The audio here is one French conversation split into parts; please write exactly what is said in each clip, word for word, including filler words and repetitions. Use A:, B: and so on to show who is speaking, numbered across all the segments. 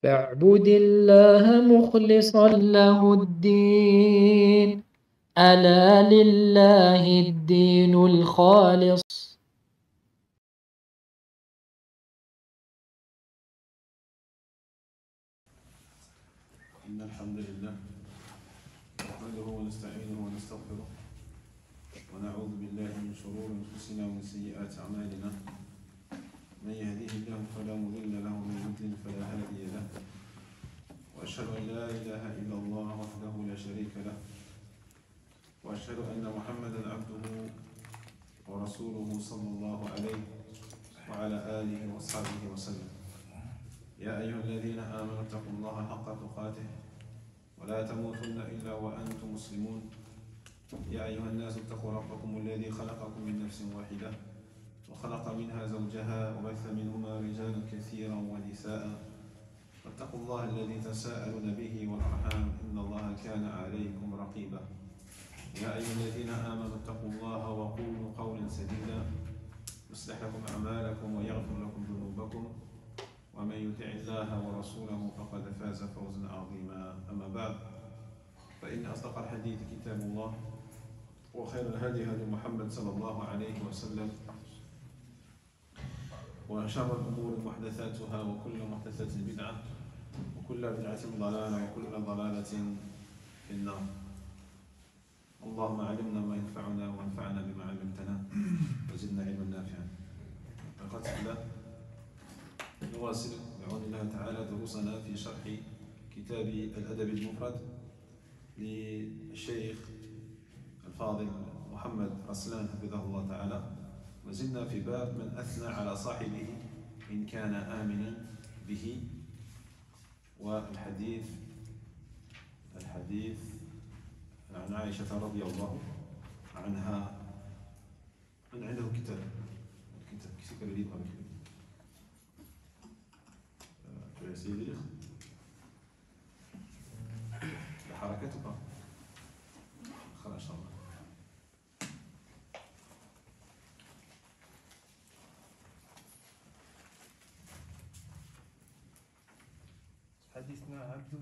A: فاعبد الله مخلصا له الدين ألا لله الدين الخالص.
B: إن الحمد لله نحمده ونستعينه ونستغفره ونعوذ بالله من شرور أنفسنا ومن سيئات أعمالنا. من يهديه الله فلا مضل له ومن يضلل فلا هادي له. وأشهد أن لا إله إلا الله وحده لا شريك له. وأشهد أن محمدا عبده ورسوله صلى الله عليه وعلى آله وصحبه وسلم. يا أيها الذين آمنوا اتقوا الله حق تقاته ولا تموتن إلا وأنتم مسلمون. يا أيها الناس اتقوا ربكم الذي خلقكم من نفس واحدة وخلق منها زوجها وبث منهما رجالا كثيرا ونساء. واتقوا الله الذي تساءلون به والأرحام إن الله كان عليكم رقيبا. يا أيها الذين آمنوا اتقوا الله وقولوا قولا سديدا يصلح لكم أعمالكم ويغفر لكم ذنوبكم ومن يطع الله ورسوله فقد فاز فوزا عظيما. أما بعد فإن أصدق الحديث كتاب الله وخير الهدي هدي محمد صلى الله عليه وسلم وشر الأمور محدثاتها وكل محدثة بدعة وكل بدعة ضلالة وكل ضلالة في النار. اللهم علمنا ما ينفعنا وانفعنا بما علمتنا وزدنا علما نافعا. أخوتي في الله، نواصل بعون الله تعالى دروسنا في شرح كتاب الأدب المفرد للشيخ الفاضل محمد رسلان حفظه الله تعالى. وزلنا في باب من أثنى على صاحبه إن كان آمنا به. والحديث الحديث عن عائشة رضي الله عنها. من عنده كتاب كتاب كتاب لي Tu as essayé de lire la harakat ou pas? خلاص إن شاء الله.
C: حدثنا عبد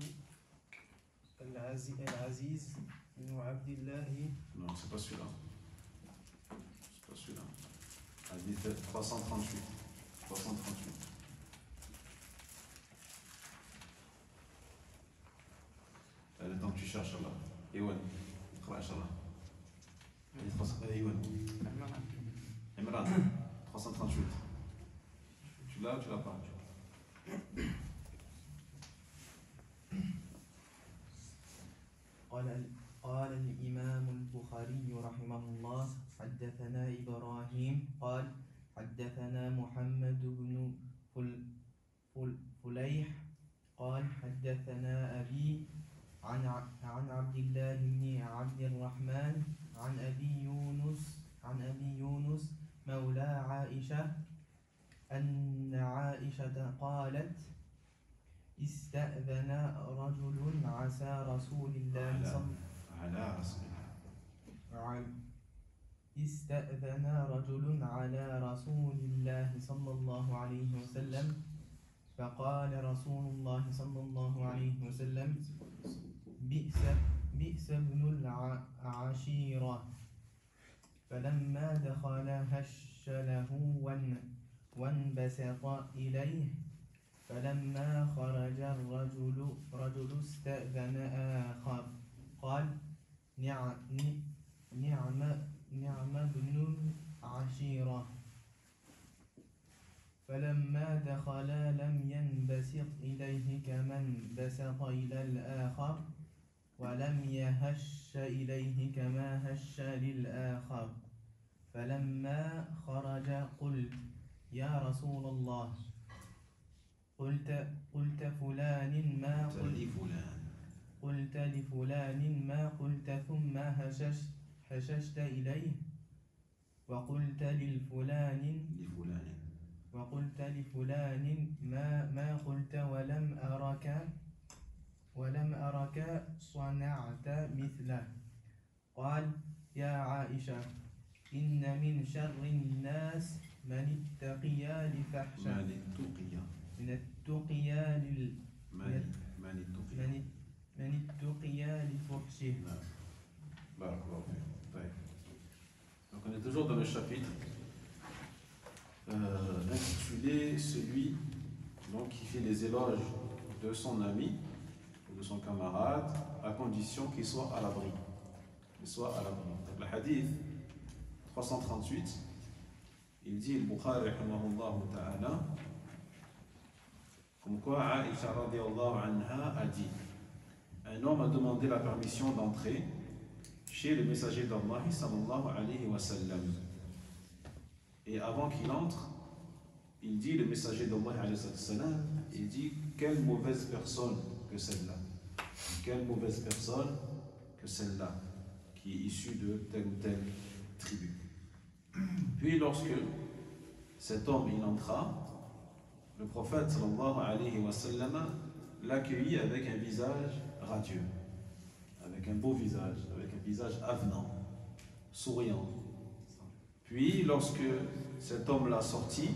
C: العزيز بن عبد الله.
B: Non, c'est pas celui-là. C'est pas celui-là. Hadith trois cent trente-huit. trois cent trente-huit. Le temps que tu cherches là. Ewan. اقرأ إن شاء الله. Ewan. Imran. trois cent trente-huit. Tu l'as ou tu l'as pas?
C: قال قال الإمام البخاري رحمه الله حدثنا إبراهيم قال حدثنا محمد بن فل فل فليح قال حدثنا أبي عن عن عبد الله بن عبد الرحمن عن أبي يونس عن أبي يونس مولى عائشة أن عائشة قالت استأذن رجل عسى رسول الله صلى
B: على رسول
C: الله استأذن رجل على رسول الله صلى الله عليه وسلم فقال رسول الله صلى الله عليه وسلم بئس بئس ابن العشيرة. فلما دخل هش له وانبسط إليه. فلما خرج الرجل رجل استأذن آخر قال نعم نعم نعم ابن العشيرة. فلما دخل لم ينبسط إليه كما انبسط إلى الآخر ولم يهش إليه كما هش للآخر. فلما خرج قلت يا رسول الله قلت قلت فلان ما قلت
B: لفلان
C: قلت لفلان ما قلت ثم هششت هششت إليه وقلت للفلان
B: لفلان
C: وقلت لفلان ما ما قلت ولم أرك ولم أرك صنعت مثله. قال يا عائشة إن من شر الناس من اتقي لفحشة
B: من اتقي
C: من التقيا لل
B: من le chapitre euh, intitulé celui donc, qui fait les éloges de son ami ou de son camarade à condition qu'il soit à l'abri. Qu'il soit à l'abri. Donc, le hadith trois cent trente-huit, il dit, le Bukhari rahimahullah ta'ala, comme quoi Aïcha radiallahu anha a dit, un homme a demandé la permission d'entrer chez le messager d'Allah sallallahu alayhi wa sallam. Et avant qu'il entre, il dit, le messager d'Allah alayhi wa sallam, il dit, quelle mauvaise personne que celle-là. Quelle mauvaise personne que celle-là, qui est issue de telle ou telle tribu. Puis lorsque cet homme il entra, le prophète sallallahu alayhi wa sallam l'accueillit avec un visage radieux, avec un beau visage, avec un visage avenant, souriant. Puis lorsque cet homme l'a sorti,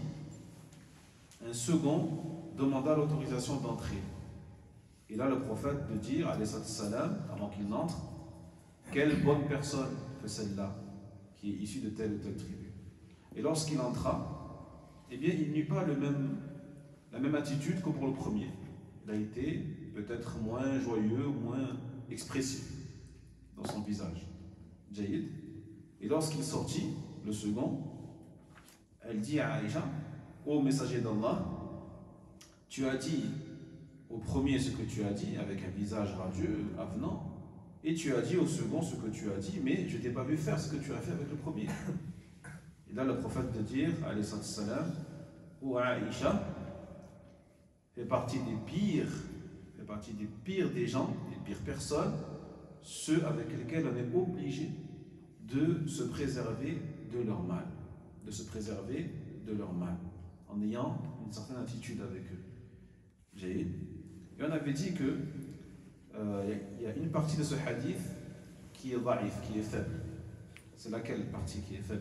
B: un second demanda l'autorisation d'entrer. Et là le prophète de dire, alayhi salam, avant qu'il n'entre, quelle bonne personne que celle-là, qui est issue de telle ou telle tribu. Et lorsqu'il entra, eh bien il n'eut pas le même, la même attitude que pour le premier. Il a été peut-être moins joyeux, moins expressif dans son visage. Jaïd. Et lorsqu'il sortit, le second, elle dit à Aïcha, ô messager d'Allah, tu as dit au premier ce que tu as dit avec un visage radieux, avenant, et tu as dit au second ce que tu as dit, mais je ne t'ai pas vu faire ce que tu as fait avec le premier. Et là, le prophète de dire, alayhi salam, ou Aïcha fait partie des pires, fait partie des pires des gens, des pires personnes, ceux avec lesquels on est obligé de se préserver de leur mal, de se préserver de leur mal, en ayant une certaine attitude avec eux. J'ai Et on avait dit que euh, y a une partie de ce hadith qui est daif, qui est faible. C'est laquelle partie qui est faible?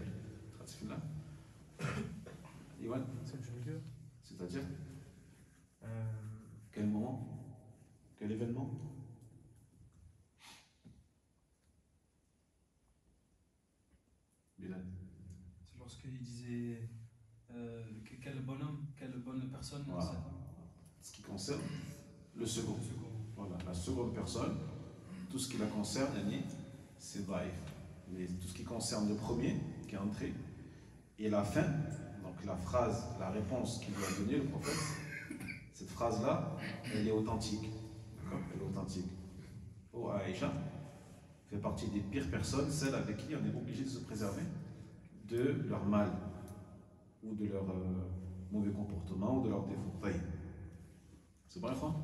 B: C'est-à-dire
C: Euh,
B: quel moment? Quel événement? Bilal.
D: C'est lorsqu'il disait euh, que quel bonhomme, quelle bonne personne.
B: Voilà. Ce qui concerne le second.
D: Le second.
B: Voilà, la seconde personne, tout ce qui la concerne, c'est daif. Mais tout ce qui concerne le premier qui est entré et la fin, donc la phrase, la réponse qu'il lui a donnée, le prophète, cette phrase-là, elle est authentique. D'accord? Elle est authentique. Oh, Aïcha fait partie des pires personnes, celles avec qui on est obligé de se préserver de leur mal ou de leur euh, mauvais comportement ou de leur défaut. C'est bon, frère?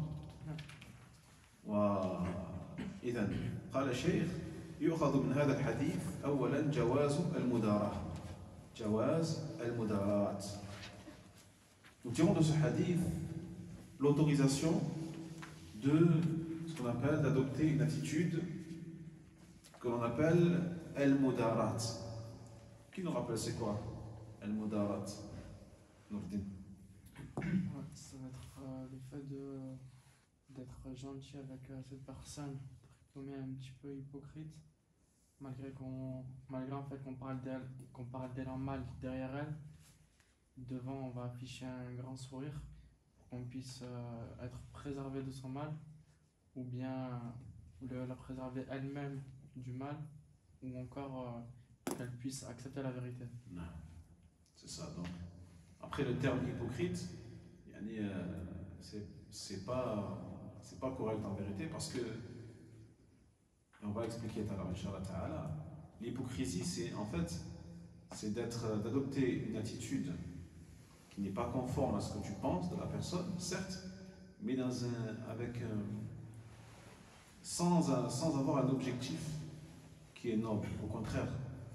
B: وإذا قال الشيخ يؤخذ من هذا الحديث أولا جواز المداراة جواز المداراة. Nous tirons de ce hadith l'autorisation de ce qu'on appelle d'adopter une attitude que l'on appelle al-mudarat. Qui nous rappelle c'est quoi al-mudarat? Nourdine.
E: Ouais, ça va être euh, le fait de d'être gentil avec euh, cette personne, qu'on est un petit peu hypocrite, malgré qu'on malgré en fait qu'on parle d'elle qu'on parle d'elle en mal derrière elle. Devant, on va afficher un grand sourire pour qu'on puisse euh, être préservé de son mal, ou bien le, la préserver elle-même du mal, ou encore euh, qu'elle puisse accepter la vérité.
B: Non. C'est ça. Donc, après le terme hypocrite, yani, euh, c'est c'est pas c'est pas correct en vérité parce que, et on va expliquer tout à l'heure, Inch'Allah Ta'ala, l'hypocrisie c'est en fait c'est d'être d'adopter une attitude qui n'est pas conforme à ce que tu penses de la personne, certes, mais dans un, avec un, sans, un, sans avoir un objectif qui est noble. Au contraire,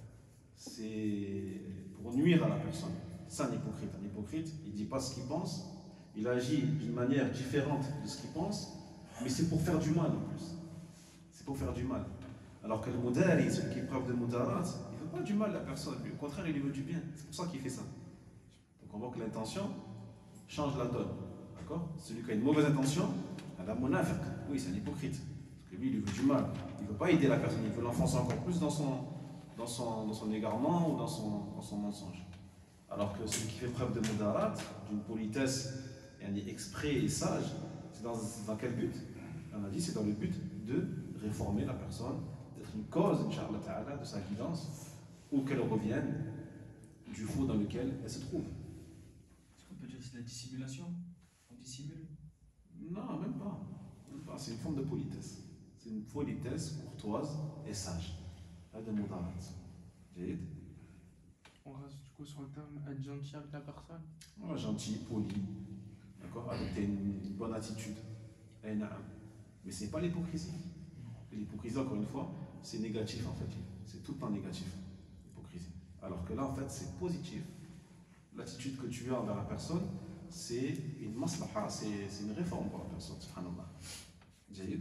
B: c'est pour nuire à la personne. C'est un hypocrite. Un hypocrite, il ne dit pas ce qu'il pense, il agit d'une manière différente de ce qu'il pense, mais c'est pour faire du mal en plus. C'est pour faire du mal. Alors que le mudari, celui qui est preuve de mudarat, il ne veut pas du mal à la personne, au contraire, il lui veut du bien. C'est pour ça qu'il fait ça. Donc on voit que l'intention change la donne. D'accord? Celui qui a une mauvaise intention, la munafiq, oui, c'est un hypocrite. Parce que lui, il lui veut du mal. Il ne veut pas aider la personne, il veut l'enfoncer encore plus dans son, dans son, dans son égarement ou dans son, dans son mensonge. Alors que celui qui fait preuve de mudarat, d'une politesse exprès et sage, c'est dans, dans quel but? On a dit c'est dans le but de réformer la personne, d'être une cause, Inch'Allah Ta'ala, de sa guidance, ou qu'elle revienne du faux dans lequel elle se trouve.
D: Est-ce qu'on peut dire que c'est de la dissimulation? On dissimule?
B: Non, même pas. Même pas. C'est une forme de politesse. C'est une politesse courtoise et sage. هذا مدارات. جيد.
E: On reste du coup sur le terme être gentil avec la personne.
B: Ouais, gentil, poli, d'accord, avec une, une bonne attitude. Et naam. Mais ce n'est pas l'hypocrisie. L'hypocrisie, encore une fois, c'est négatif en fait. C'est tout le temps négatif, l'hypocrisie. Alors que là, en fait, c'est positif. L'attitude que tu as envers la personne, c'est une maslaha, c'est une réforme pour la personne, subhanallah. جيد.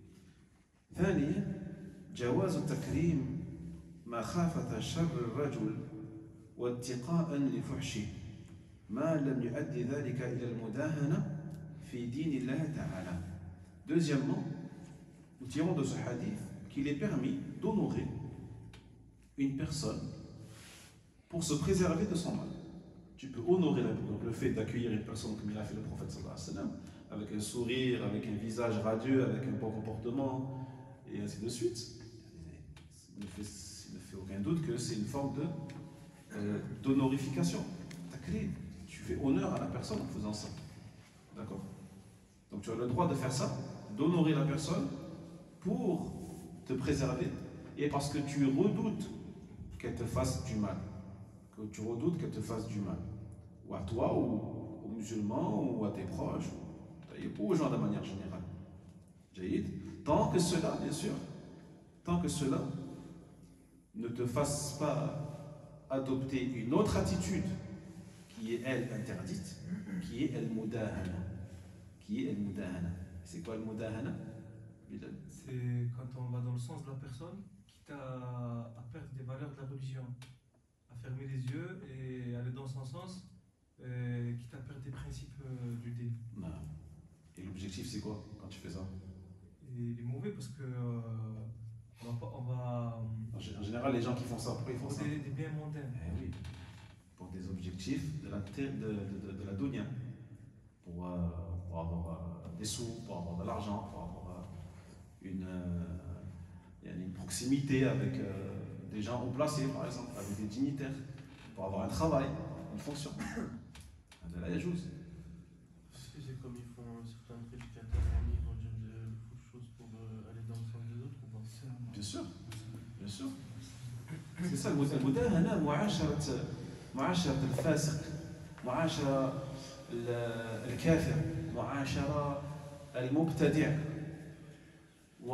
B: ثانيا جواز تكريم ما خافة شر الرجل واتقاء لفحشه ما لم يؤدي ذلك إلى المداهنة في دين الله تعالى. Deuxièmement, nous tirons de ce hadith qu'il est permis d'honorer une personne pour se préserver de son mal. Tu peux honorer donc le fait d'accueillir une personne comme il a fait le prophète sallallahu alayhi wa sallam, avec un sourire, avec un visage radieux, avec un bon comportement, et ainsi de suite. Il ne fait, il ne fait aucun doute que c'est une forme de euh, d'honorification. Takrim. Tu fais honneur à la personne en faisant ça. D'accord? Donc tu as le droit de faire ça, d'honorer la personne pour te préserver et parce que tu redoutes qu'elle te fasse du mal. Que tu redoutes qu'elle te fasse du mal. Ou à toi, ou aux musulmans, ou à tes proches, ou aux gens de manière générale. Tant que cela, bien sûr, tant que cela ne te fasse pas adopter une autre attitude qui est, elle, interdite, qui est el-mudahana. Qui est el-mudahana. C'est quoi el-mudahana?
D: C'est quand on va dans le sens de la personne, quitte à, à perdre des valeurs de la religion, à fermer les yeux et aller dans son sens, et quitte à perdre des principes euh, du dé.
B: Non. Et l'objectif, c'est quoi quand tu fais ça?
D: Et il est mauvais parce que euh, on va, on va
B: en général, les gens qui font ça, pourquoi ils font ça?
D: des, des biens mondains.
B: Eh oui, pour des objectifs de la, de, de, de, de la dunya, pour, euh, pour avoir euh, des sous, pour avoir de l'argent, pour avoir euh, une, euh, une proximité avec euh, des gens haut placés, par exemple, avec des dignitaires, pour avoir un travail, une fonction. De la yajouz.
F: Est-ce que c'est comme ils font certains prédicateurs en ligne, vont dire de fausses choses pour euh, aller dans le sens des autres ou pas?
B: Bien sûr, bien sûr. C'est ça, المداهنة معاشرة معاشرة الفاسق، معاشرة الكافر، معاشرة المبتدع، و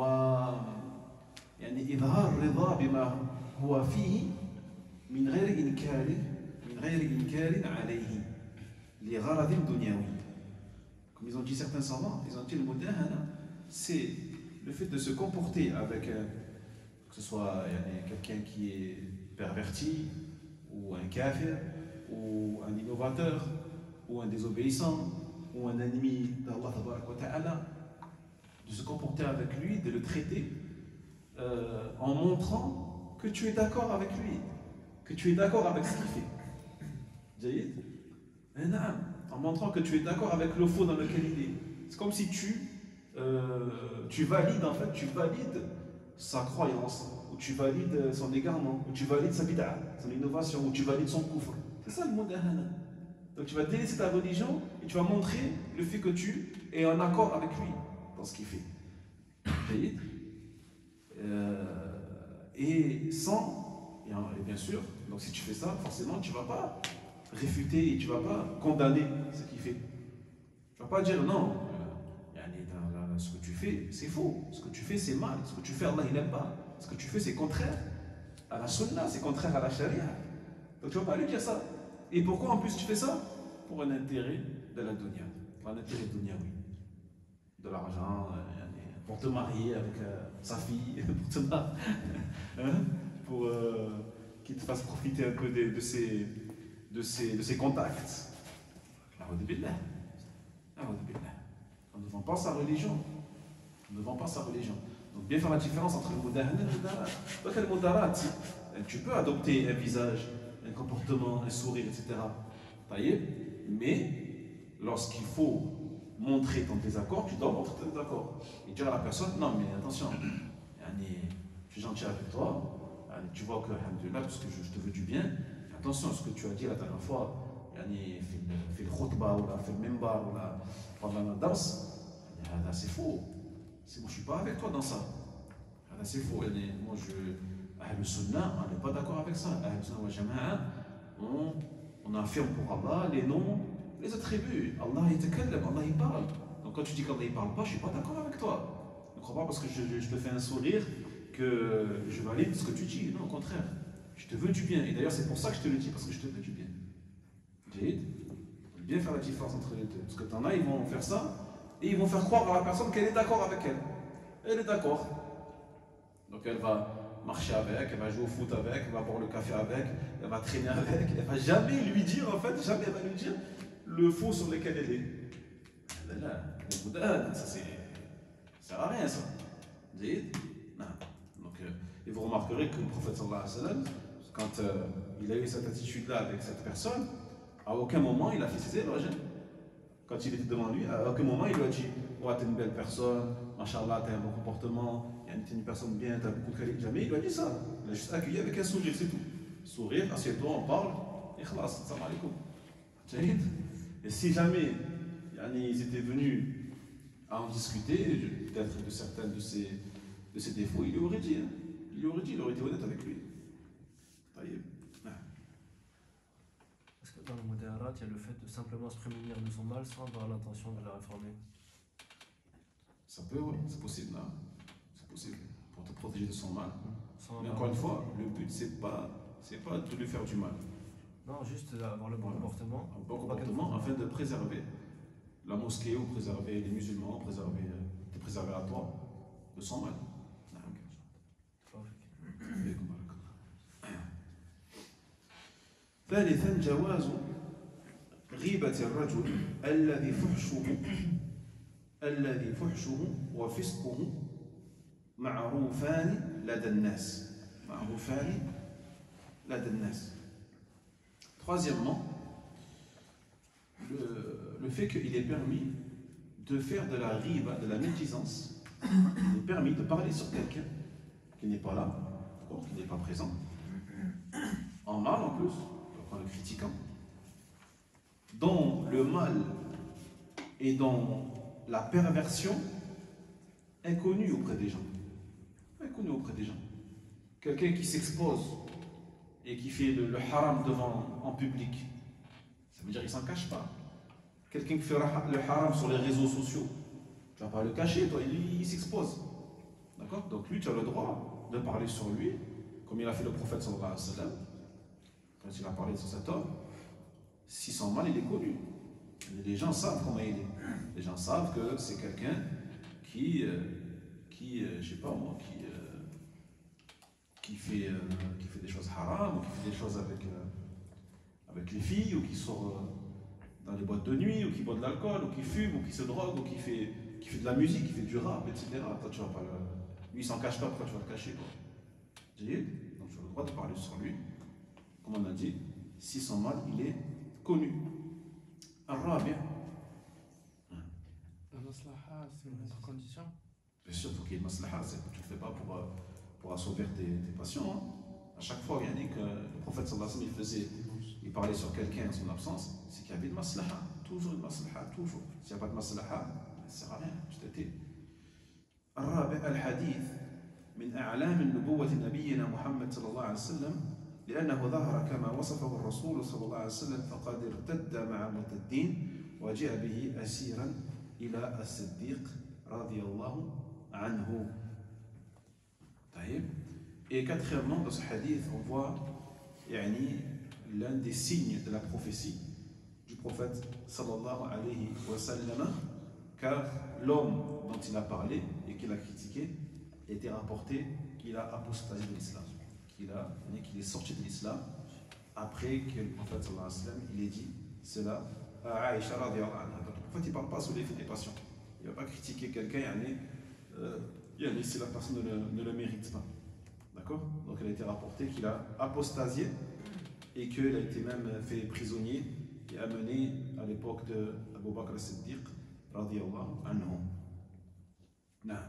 B: يعني إظهار الرضا بما هو فيه من غير إنكار من غير إنكار عليه لغرض دنيوي. Comme ils ont dit certains savants, ils ont dit le mudahana, c'est le fait de se comporter avec euh, que ce soit quelqu'un qui est perverti, ou un kafir, ou un innovateur, ou un désobéissant, ou un ennemi d'Allah, de se comporter avec lui, de le traiter euh, en montrant que tu es d'accord avec lui, que tu es d'accord avec ce qu'il fait. En montrant que tu es d'accord avec le faux dans lequel il est. C'est comme si tu, euh, tu valides, en fait, tu valides sa croyance, ou tu valides son égarement, ou tu valides sa bid'a, son innovation, ou tu valides son kufr. C'est ça le mudahana. Donc tu vas délaisser ta religion et tu vas montrer le fait que tu es en accord avec lui dans ce qu'il fait. Euh, et sans, et bien sûr, donc si tu fais ça, forcément tu ne vas pas réfuter et tu ne vas pas condamner ce qu'il fait. Tu ne vas pas dire non, euh, ce que tu fais c'est faux, ce que tu fais c'est mal, ce que tu fais Allah il n'aime pas, ce que tu fais c'est contraire à la sunna, c'est contraire à la sharia. Donc tu ne vas pas lui dire ça. Et pourquoi en plus tu fais ça? Pour un intérêt de la dunya, pour un intérêt dunya, oui. De l'argent, euh, pour te marier avec euh, sa fille, pour te marier, hein? Pour euh, qu'il te fasse profiter un peu de, de, ses, de, ses, de ses contacts. A'udhu billah. A'udhu billah. On ne vend pas sa religion. On ne vend pas sa religion. Donc bien faire la différence entre le mudahana et le mudarat. Donc le mudarat, tu peux adopter un visage, un comportement, un sourire, et cetera. Mais lorsqu'il faut montrer ton désaccord, tu dois montrer ton désaccord. Et dire à la personne, non mais attention, je suis gentil avec toi, tu vois que, alhamdoulilah, parce que je te veux du bien, attention à ce que tu as dit la dernière fois, fait le khutbah, ou fait le mimbar, ou pendant la danse, c'est faux. Moi je ne suis pas avec toi dans ça. C'est faux. Moi je. Ahl Sunnah, on n'est pas d'accord avec ça. Ahl Sunnah wa Jama'a, on, on affirme pour Allah les noms, les attributs. Allah il te calme, Allah il parle. Donc quand tu dis qu'Allah il parle pas, je ne suis pas d'accord avec toi. Ne crois pas parce que je, je te fais un sourire que je valide ce que tu dis. Non, au contraire. Je te veux du bien. Et d'ailleurs, c'est pour ça que je te le dis, parce que je te veux du bien. Il faut bien faire la différence entre les deux. Parce que t'en as, ils vont faire ça, et ils vont faire croire à la personne qu'elle est d'accord avec elle. Elle est d'accord. Donc elle va marcher avec, elle va jouer au foot avec, elle va boire le café avec, elle va traîner avec, elle va jamais lui dire, en fait, jamais elle va lui dire le faux sur lequel elle est. Là, les boudades, ça c'est. Ça sert à rien ça. Vous voyez? Non. Donc, euh, et vous remarquerez que le prophète sallallahu alayhi wa sallam, quand euh, il a eu cette attitude-là avec cette personne, à aucun moment il a fait ses éloges. Quand il était devant lui, à aucun moment il lui a dit oh, t'es une belle personne, machallah, t'as un bon comportement, t'es une personne bien, t'as beaucoup de qualité. Jamais il lui a dit ça. Il a juste accueilli avec un sourire, c'est tout. Sourire, assieds-toi, on parle, et khalas, salam alaikum. Et si jamais ils étaient venus à en discuter, peut-être de certains de ses, de ses défauts, il lui aurait dit. Hein. Il lui aurait dit, il aurait été honnête avec lui.
F: Est-ce que dans le modérat, il y a le fait de simplement se prémunir de son mal sans avoir l'intention de la réformer?
B: Ça peut, oui, c'est possible. C'est possible. Pour te protéger de son mal.
F: Sans
B: Mais encore une fois, le but, c'est pas, c'est pas de lui faire du mal.
F: Non, juste avoir le bon
B: voilà.
F: comportement.
B: Un bon comportement afin de préserver la mosquée ou préserver les musulmans, préserver, de préserver à toi de son mal. ثالثا جواز غيبة الرجل الذي فحشه الذي فحشه وفسقه معروفان لدى الناس معروفان لدى الناس. Troisièmement, le, le fait qu'il est permis de faire de la riba, de la médisance, il est permis de parler sur quelqu'un qui n'est pas là, qui n'est pas présent, en mal en plus, en le critiquant, dont le mal et dont la perversion est connue auprès des gens. Est connue auprès des gens. Quelqu'un qui s'expose et qui fait le, le haram devant, en public, ça veut dire qu'il ne s'en cache pas. Quelqu'un qui fait le haram sur les réseaux sociaux, tu ne vas pas le cacher, toi, il, il s'expose. D'accord? Donc lui, tu as le droit de parler sur lui, comme il a fait le prophète sallallahu alayhi wa sallam, quand il a parlé sur cet homme. Si son mal, il est connu. Les gens savent comment il est. Les gens savent que c'est quelqu'un qui, euh, qui euh, je sais pas moi, qui, euh, qui, fait, euh, qui fait des choses haram, ou qui fait des choses avec, euh, avec les filles, ou qui sort euh, dans les boîtes de nuit, ou qui boit de l'alcool, ou qui fume, ou qui se drogue, ou qui fait, qui fait de la musique, qui fait du rap, et cetera. Toi, tu vas pas le... Lui, il s'en cache pas, pourquoi tu vas le cacher, quoi. Donc, tu as le droit de parler sur lui. Comme on a dit, si son mal, il est connu. Arabe.
E: La maslaha, c'est une autre condition.
B: Bien sûr, il faut qu'il y ait une maslaha. Tu ne le fais pas pour, pour assouvir tes, tes passions. Hein. À chaque fois, il y a dit que le prophète sallallahu alayhi wa sallam, il, faisait, il parlait sur quelqu'un en son absence, c'est qu'il y avait une maslaha. Toujours une maslaha, toujours. S'il n'y a pas de maslaha, ça ne sert à rien. Je t'ai dit. Arabe al-hadith من أعلام النبوة نبينا محمد صلى الله عليه وسلم لأنه ظهر كما وصفه الرسول صلى الله عليه وسلم فقد ارتد مع المرتدين وجاء به أسيرا إلى الصديق رضي الله عنه. طيب. Et quatrièmement, dans ce hadith, on voit يعني, l'un des signes de la prophétie du prophète sallallahu alayhi wa sallam, car l'homme dont il a parlé et qu'il a critiqué était rapporté qu'il a apostasie de l'islam, qu'il a, qu'il est sorti de l'islam après que le prophète sallallahu alayhi wa sallam il ait dit cela à Aïcha radiyallahu anha. Donc, le prophète il ne parle pas sous l'effet des passions, il ne va pas critiquer quelqu'un yani, euh, yani, si la personne ne le, ne le mérite pas. D'accord? Donc il a été rapporté qu'il a apostasié et qu'il a été même fait prisonnier et amené à l'époque de Abu Bakr as-Siddiq radiyallahu anhu. نعم.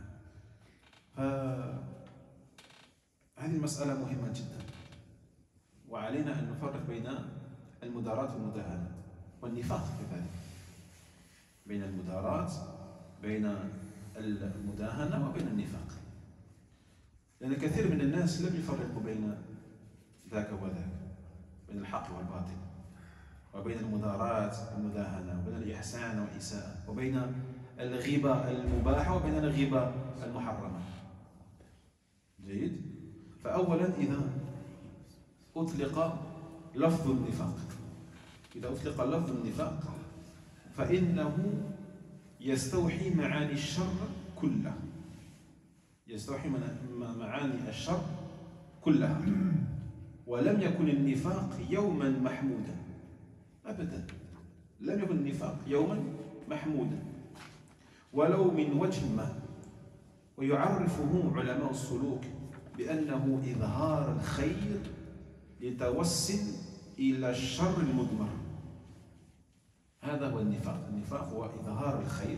B: هذه المسألة مهمة جدا وعلينا أن نفرق بين المداراة والمداهنة والنفاق كذلك بين المداراة بين المداهنة وبين النفاق لأن كثير من الناس لم يفرقوا بين ذاك وذاك بين الحق والباطل وبين المداراة والمداهنة وبين الإحسان والإساءة وبين الغيبة المباحة وبين الغيبة المحرمة. جيد؟ فأولا إذا أطلق لفظ النفاق إذا أطلق لفظ النفاق فإنه يستوحي معاني الشر كله يستوحي معاني الشر كلها ولم يكن النفاق يوما محمودا أبدا لم يكن النفاق يوما محمودا ولو من وجه ما ويعرفه علماء السلوك بأنه إظهار الخير لتوسل إلى الشر المضمر. هذا هو النفاق. النفاق هو إظهار الخير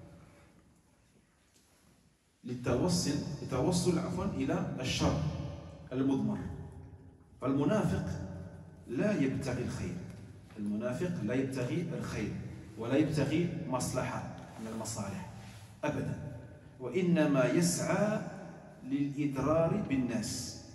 B: للتوسل لتوصل عفوا إلى الشر المضمر. فالمنافق لا يبتغي الخير المنافق لا يبتغي الخير ولا يبتغي مصلحة من المصالح أبدا وإنما يسعى للإضرار بالناس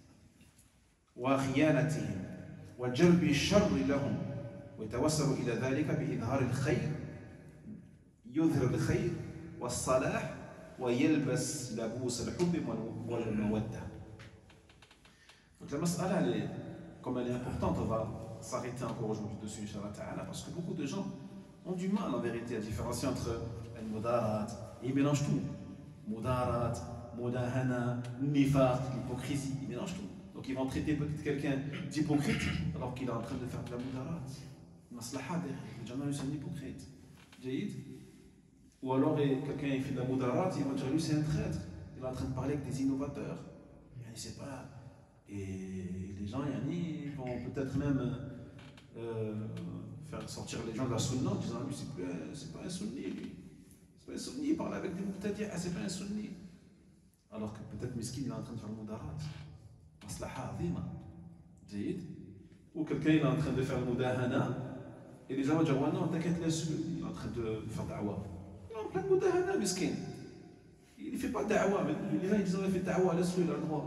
B: وخيانتهم وجلب الشر لهم ويتوسل إلى ذلك بإظهار الخير يظهر الخير والصلاح ويلبس لبوس الحب والمودة. Donc la mas'ala, elle est, comme elle est importante, on va s'arrêter encore aujourd'hui dessus, Inch'Allah Ta'ala, parce que beaucoup de gens ont du mal en vérité à différencier entre al-mudarat, et ils mélangent tout. Mudarat, mudahana, nifaq, l'hypocrisie, ils mélangent tout. Donc ils vont traiter peut-être quelqu'un d'hypocrite alors qu'il est en train de faire de la mudarat. Maslaha derrière, les gens c'est un hypocrite. Jaïd. Ou alors quelqu'un il fait de la mudarat, ils vont dire lui c'est un traître, il est en train de parler avec des innovateurs. Il sait pas. Et les gens ils vont peut-être même euh, faire sortir les gens de la sunna en disant lui c'est pas un sunni lui. C'est pas un sunni, il parle avec des muqtadi', ah c'est pas un sunni. Alors que peut-être Miskin il est en train de faire le mudarat. Maslaha azima. Jaïd. Ou quelqu'un il est en train de faire le mudahana et les gens vont dire ouais non t'inquiète laisse-le, il est en train de faire da'wa. Il est en plein de mudahana Miskin. Il ne fait pas da'wa, mais les gens ils disent il fait da'wa, laisse-le, il a le droit.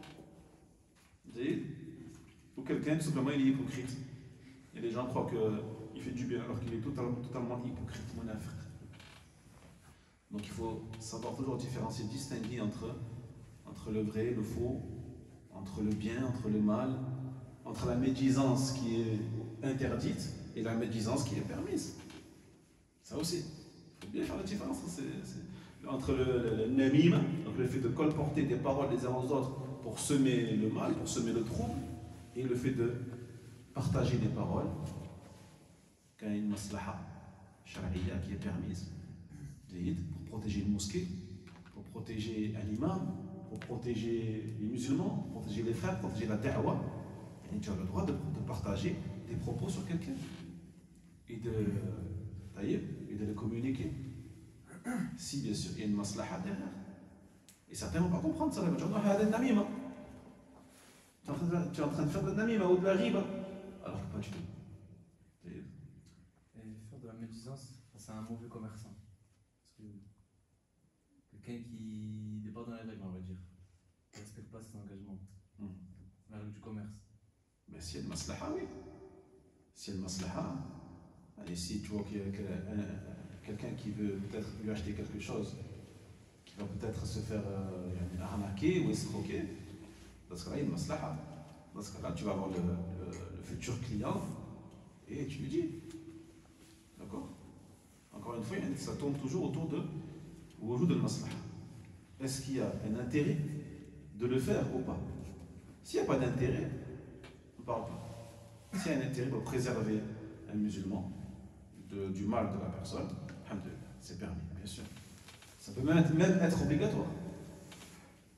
B: Ou quelqu'un, tout simplement, il est hypocrite. Et les gens croient qu'il fait du bien alors qu'il est totalement, totalement hypocrite, munafiq. Donc il faut savoir toujours différencier, distinguer entre, entre le vrai, le faux, entre le bien, entre le mal, entre la médisance qui est interdite et la médisance qui est permise. Ça aussi, il faut bien faire la différence. C'est, c'est, entre le, le, le namima, donc le fait de colporter des paroles des uns aux autres pour semer le mal, pour semer le trouble, et le fait de partager des paroles, quand il y a une maslaha shari'a qui est permise, pour protéger une mosquée, pour protéger un imam, pour protéger les musulmans, pour protéger les frères, pour protéger la da'wa, et tu as le droit de, de partager des propos sur quelqu'un et de, et de les communiquer. Si bien sûr il y a une maslaha derrière. Et certains ne vont pas comprendre ça. Ils vont dire non, c'est un namima. Tu es en train de faire de la namima ou de la riba. Alors que pas du tout.
G: Et faire de la médisance, c'est un mauvais commerçant. Parce que quelqu'un qui n'est pas dans les règles, on va dire, qui ne respecte pas ses engagements, hmm. la règle du commerce.
B: Mais s'il y a une maslaha, oui. S'il y a une maslaha, et si tu vois qu'il y a quelqu'un qui veut peut-être lui acheter quelque chose, va peut-être se faire euh, arnaquer ou escroquer, dans ce cas-là, il y a une maslaha. Dans ce cas-là, tu vas avoir le, le, le futur client et tu lui dis. D'accord? Encore une fois, ça tourne toujours autour de wujud al-maslaha. Est-ce qu'il y a un intérêt de le faire ou pas? S'il n'y a pas d'intérêt, on ne parle pas. S'il y a un intérêt pour préserver un musulman de, du mal de la personne, c'est permis, bien sûr. Ça peut même être, même être obligatoire.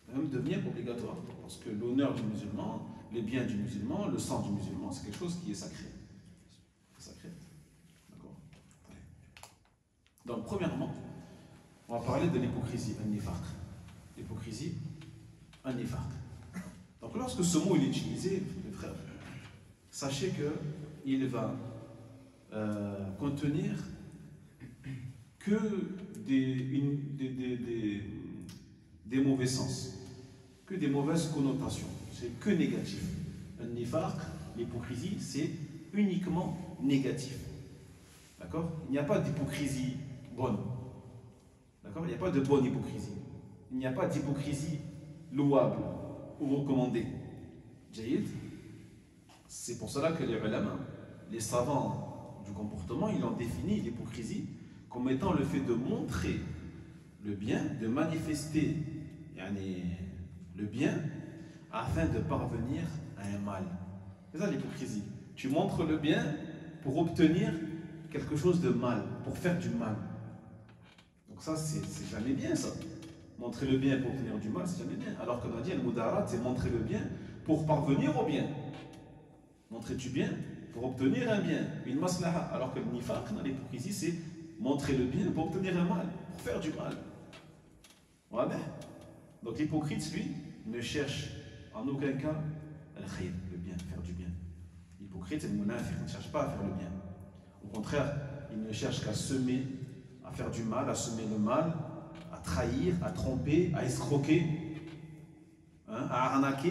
B: même devenir obligatoire. Parce que l'honneur du musulman, les biens du musulman, le sang du musulman, c'est quelque chose qui est sacré. C'est sacré. D'accord. Donc, premièrement, on va parler de l'hypocrisie, an-nifaq. L'hypocrisie, an-nifaq. Donc, lorsque ce mot est utilisé, les frères, sachez qu'il va euh, contenir que des, une, des, des, des, des mauvais sens, que des mauvaises connotations. C'est que négatif. Un nifaq, l'hypocrisie, c'est uniquement négatif. D'accord? Il n'y a pas d'hypocrisie bonne. D'accord? Il n'y a pas de bonne hypocrisie. Il n'y a pas d'hypocrisie louable ou recommandée. Jaïd. C'est pour cela que les ulama, les savants du comportement, ils ont défini l'hypocrisie comme étant le fait de montrer le bien, de manifester yani, le bien afin de parvenir à un mal. C'est ça l'hypocrisie. Tu montres le bien pour obtenir quelque chose de mal, pour faire du mal. Donc ça, c'est jamais bien ça. Montrer le bien pour obtenir du mal, c'est jamais bien. Alors qu'on a dit, al-mudarat, c'est montrer le bien pour parvenir au bien. Montrer du bien pour obtenir un bien, une maslaha. Alors que le nifaq, dans l'hypocrisie, c'est montrer le bien pour obtenir un mal, pour faire du mal. Voilà. Donc l'hypocrite, lui, ne cherche en aucun cas al-khayr, le bien, faire du bien. L'hypocrite, c'est le munafiq, il ne cherche pas à faire le bien. Au contraire, il ne cherche qu'à semer, à faire du mal, à semer le mal, à trahir, à tromper, à escroquer, hein, à arnaquer,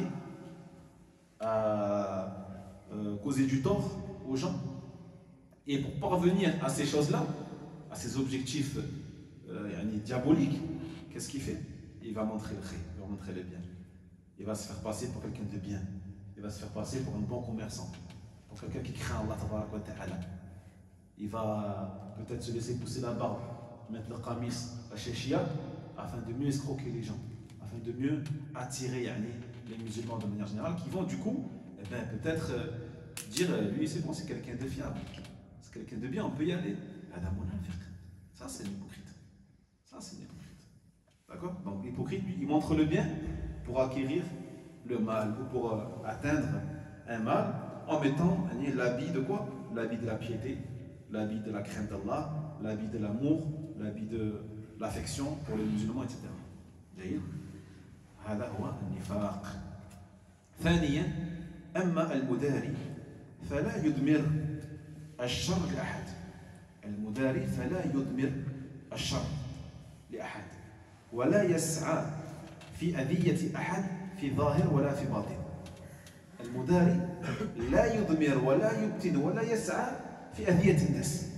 B: à euh, causer du tort aux gens. Et pour parvenir à ces choses-là, à ces objectifs euh, diaboliques, qu'est-ce qu'il fait? Il va montrer le khayr, il va montrer le bien. Il va se faire passer pour quelqu'un de bien. Il va se faire passer pour un bon commerçant, pour quelqu'un qui craint Allah tabarak wa ta'ala. Il va peut-être se laisser pousser la barbe, mettre le qamis, la sheshia, afin de mieux escroquer les gens, afin de mieux attirer yani, les musulmans de manière générale, qui vont du coup eh ben, peut-être euh, dire lui c'est bon, c'est quelqu'un de fiable, c'est quelqu'un de bien, on peut y aller. Ça c'est l'hypocrite. Ça c'est l'hypocrite. D'accord? Donc l'hypocrite, lui, il montre le bien pour acquérir le mal ou pour euh, atteindre un mal en mettant l'habit de quoi? L'habit de la piété, l'habit de la crainte d'Allah, l'habit de l'amour, l'habit de l'affection pour les musulmans, et cetera. جيد؟ هذا هو النفاق. ثانيا أما المداري فلا يضمر الشر لأحد. المداري فلا يضمر الشر لأحد ولا يسعى في أذية أحد في ظاهر ولا في باطن. المداري لا يضمر ولا يبطن ولا يسعى في أذية الناس،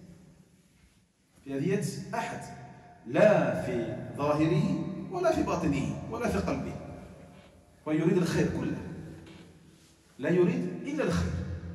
B: في أذية أحد، لا في ظاهره ولا في باطنه ولا في قلبه، ويريد الخير كله، لا يريد إلا الخير،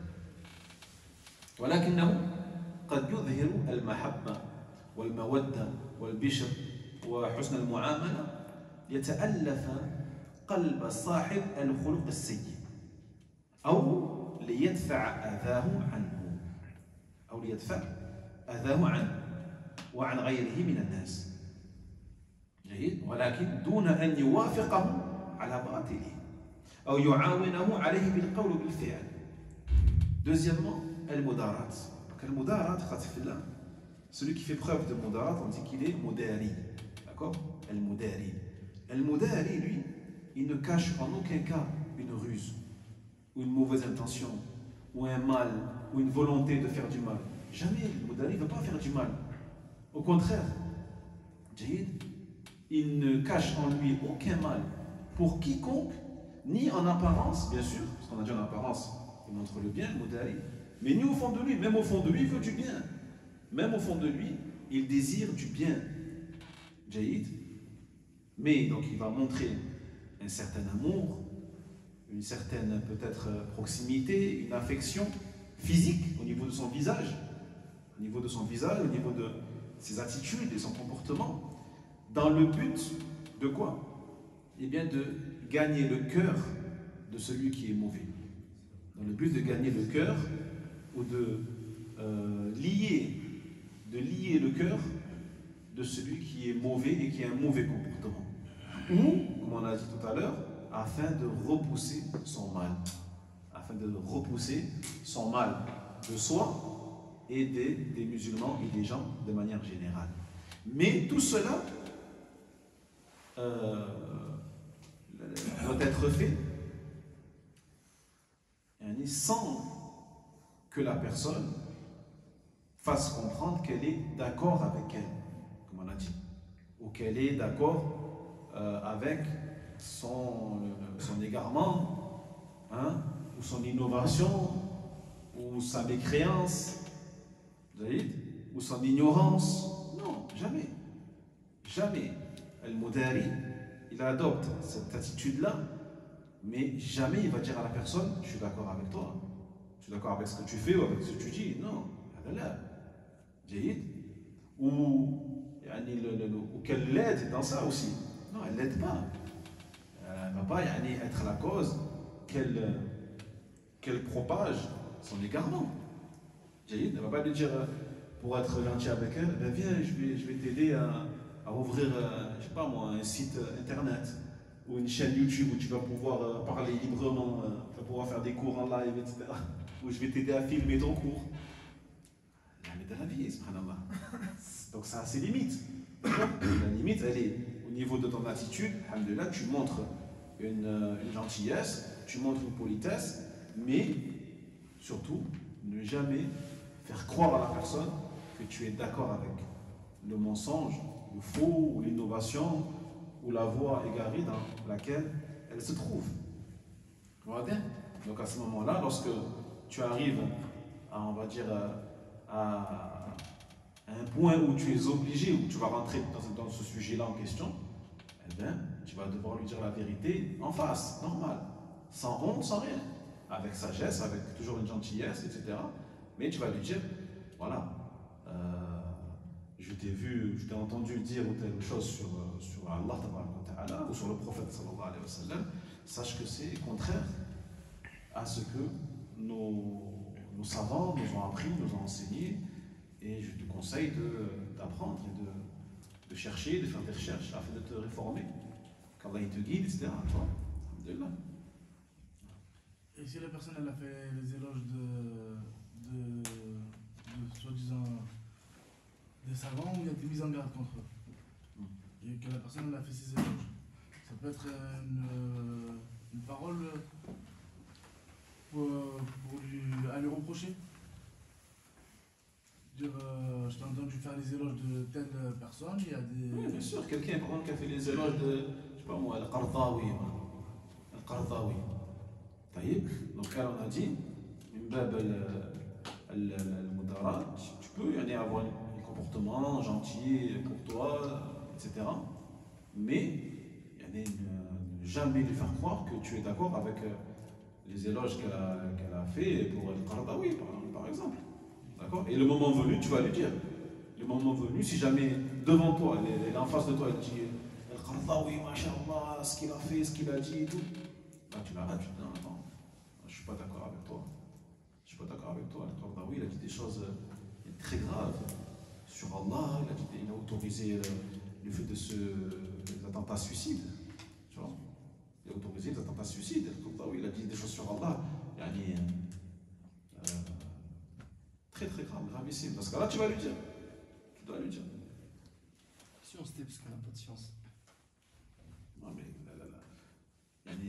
B: ولكنه قد يظهر المحبة والمودة والبشر وحسن المعاملة ليتألف قلب صاحب الخلق السيء أو ليدفع أذاه عنه أو ليدفع أذاه عنه وعن غيره من الناس. جيد؟ ولكن دون أن يوافقه على باطله أو يعاونه عليه بالقول بالفعل. Deuxièmement, al-mudarat. Donc al-mudarat, celui qui fait preuve de mudarat, on dit qu'il est mudari. D'accord? Al-mudari. Al-mudari, lui, il ne cache en aucun cas une ruse, ou une mauvaise intention, ou un mal, ou une volonté de faire du mal. Jamais le mudari ne veut pas faire du mal. Au contraire, il ne cache en lui aucun mal pour quiconque, ni en apparence, bien sûr, parce qu'on a dit en apparence, il montre le bien, le mudari, mais ni au fond de lui, même au fond de lui, il veut du bien. Même au fond de lui, il désire du bien. Jaïd. Mais donc il va montrer un certain amour, une certaine peut-être proximité, une affection physique au niveau de son visage, au niveau de son visage, au niveau de ses attitudes et son comportement, dans le but de quoi? Eh bien de gagner le cœur de celui qui est mauvais. Dans le but de gagner le cœur ou de euh, lier, de lier le cœur de celui qui est mauvais et qui a un mauvais comportement. ou, comme on a dit tout à l'heure, afin de repousser son mal. Afin de repousser son mal de soi et des, des musulmans et des gens de manière générale. Mais tout cela euh, doit être fait sans que la personne fasse comprendre qu'elle est d'accord avec elle, comme on a dit, ou qu'elle est d'accord euh, avec son, euh, son égarement, hein, ou son innovation, ou sa mécréance, vous voyez, ou son ignorance. Non, jamais. Jamais. Al-Mudari, il adopte cette attitude-là, mais jamais il va dire à la personne, je suis d'accord avec toi, je suis d'accord avec ce que tu fais ou avec ce que tu dis. Non, là, ou, ou qu'elle l'aide dans ça aussi. Non, elle ne l'aide pas. Elle ne va pas être la cause qu'elle qu'elle propage son égarement. Elle ne va pas lui dire, pour être gentil avec elle, ben viens, je vais, je vais t'aider à, à ouvrir, je sais pas moi, un site internet ou une chaîne YouTube où tu vas pouvoir parler librement, tu vas pouvoir faire des cours en live, et cetera. Ou je vais t'aider à filmer ton cours. Mais de la vie, subhanallah. Donc ça a ses limites. La limite, elle est au niveau de ton attitude. Alhamdulillah, tu montres une, une gentillesse, tu montres une politesse, mais surtout, ne jamais faire croire à la personne que tu es d'accord avec le mensonge, le faux, ou l'innovation, ou la voie égarée dans laquelle elle se trouve. Voilà. Donc à ce moment-là, lorsque tu arrives à, on va dire, à, à un point où tu es obligé, où tu vas rentrer dans, dans ce sujet-là en question, eh bien, tu vas devoir lui dire la vérité en face, normal, sans honte, sans rien, avec sagesse, avec toujours une gentillesse, et cetera. Mais tu vas lui dire, voilà, euh, je t'ai vu, je t'ai entendu dire ou telle chose sur, sur Allah ta'ala, ou sur le prophète sallallahu alayhi wa sallam, sache que c'est contraire à ce que nos, nos savants nous ont appris, nous ont enseigné, et je te conseille d'apprendre et de, de chercher, de faire des recherches afin de te réformer, qu'Allah te guide, et cetera. Alhamdulillah.
H: Et si la personne elle a fait les éloges de, de, de soi-disant des savants où il y a des mises en garde contre eux, et que la personne elle a fait ses éloges, ça peut être une, une parole pour, pour lui, à lui reprocher. Dire, euh, je t'ai entendu faire les éloges de telle personne, il y a des...
B: Oui, bien sûr, quelqu'un par exemple qui a fait les éloges de, je sais pas moi, Al-Qardawi, Al-Qardawi. Donc là on a dit, tu peux y avoir un comportement gentil pour toi, et cetera. Mais ne jamais lui faire croire que tu es d'accord avec les éloges qu'elle a, qu'elle a fait pour Al-Qardawi, par, par exemple. D'accord? Et le moment venu, tu vas lui dire. Le moment venu, si jamais devant toi, elle est en face de toi, elle dit Al-Qardawi, masha'Allah, ce qu'il a fait, ce qu'il a dit et tout. Là, tu l'arrêtes, tu dis non, attends, je ne suis pas d'accord avec toi. Je ne suis pas d'accord avec toi. Al-Qardawi, il a dit des choses très graves sur Allah, il a, dit, il a autorisé le fait de se. des attentats suicides. Tu vois? Il a autorisé les attentats suicides. Al-Qardawi, il a dit des choses sur Allah. Yani, euh, très très grave, gravissime. Parce que là, tu vas lui dire. Tu dois lui dire.
C: Science, c'était parce qu'on n'a pas de science.
B: Non, mais là, là, là. Yani,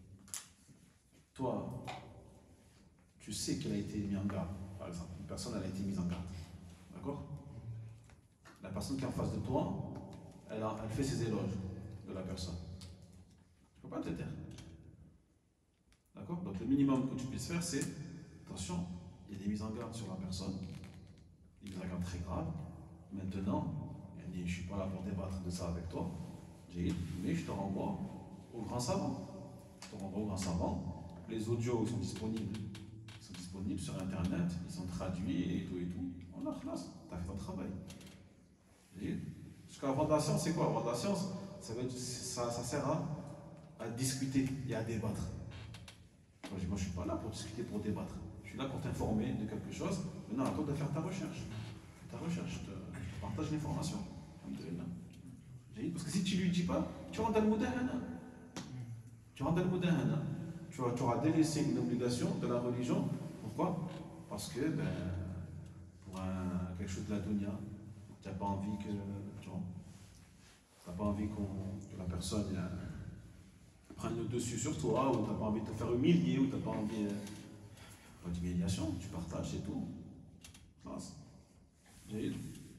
B: toi, tu sais qu'elle a été mise en garde, par exemple. Une personne, elle a été mise en garde. D'accord? La personne qui est en face de toi, elle, a, elle fait ses éloges de la personne. Tu ne peux pas te taire. D'accord? Donc le minimum que tu puisses faire, c'est attention, il y a des mises en garde sur la personne, des mises en garde très graves. Maintenant, je ne suis pas là pour débattre de ça avec toi, mais je te renvoie au grand savant. Je te renvoie au grand savant. Les audios sont disponibles, ils sont disponibles sur Internet, ils sont traduits et tout et tout. On a classe, tu as fait ton travail. Parce que la voie de la science, c'est quoi? La voie de la science, ça, veut, ça, ça sert à, à discuter et à débattre. Moi, je ne suis pas là pour discuter, pour débattre. Je suis là pour t'informer de quelque chose. Maintenant, à toi de faire ta recherche. Ta recherche, je te, je te partage l'information. Alhamdulillah. Parce que si tu ne lui dis pas, tu rentres dans le mudahana. Tu rentres dans le mudahana. Tu, tu auras délaissé une obligation de la religion. Pourquoi? Parce que ben, pour un, quelque chose de la dunya, tu n'as pas envie que tu n'as pas envie qu'on, que la personne euh, prenne le dessus sur toi, ou tu n'as pas envie de te faire humilier, ou tu n'as pas envie euh, pas d'humiliation, tu partages, c'est tout. Classe. J'ai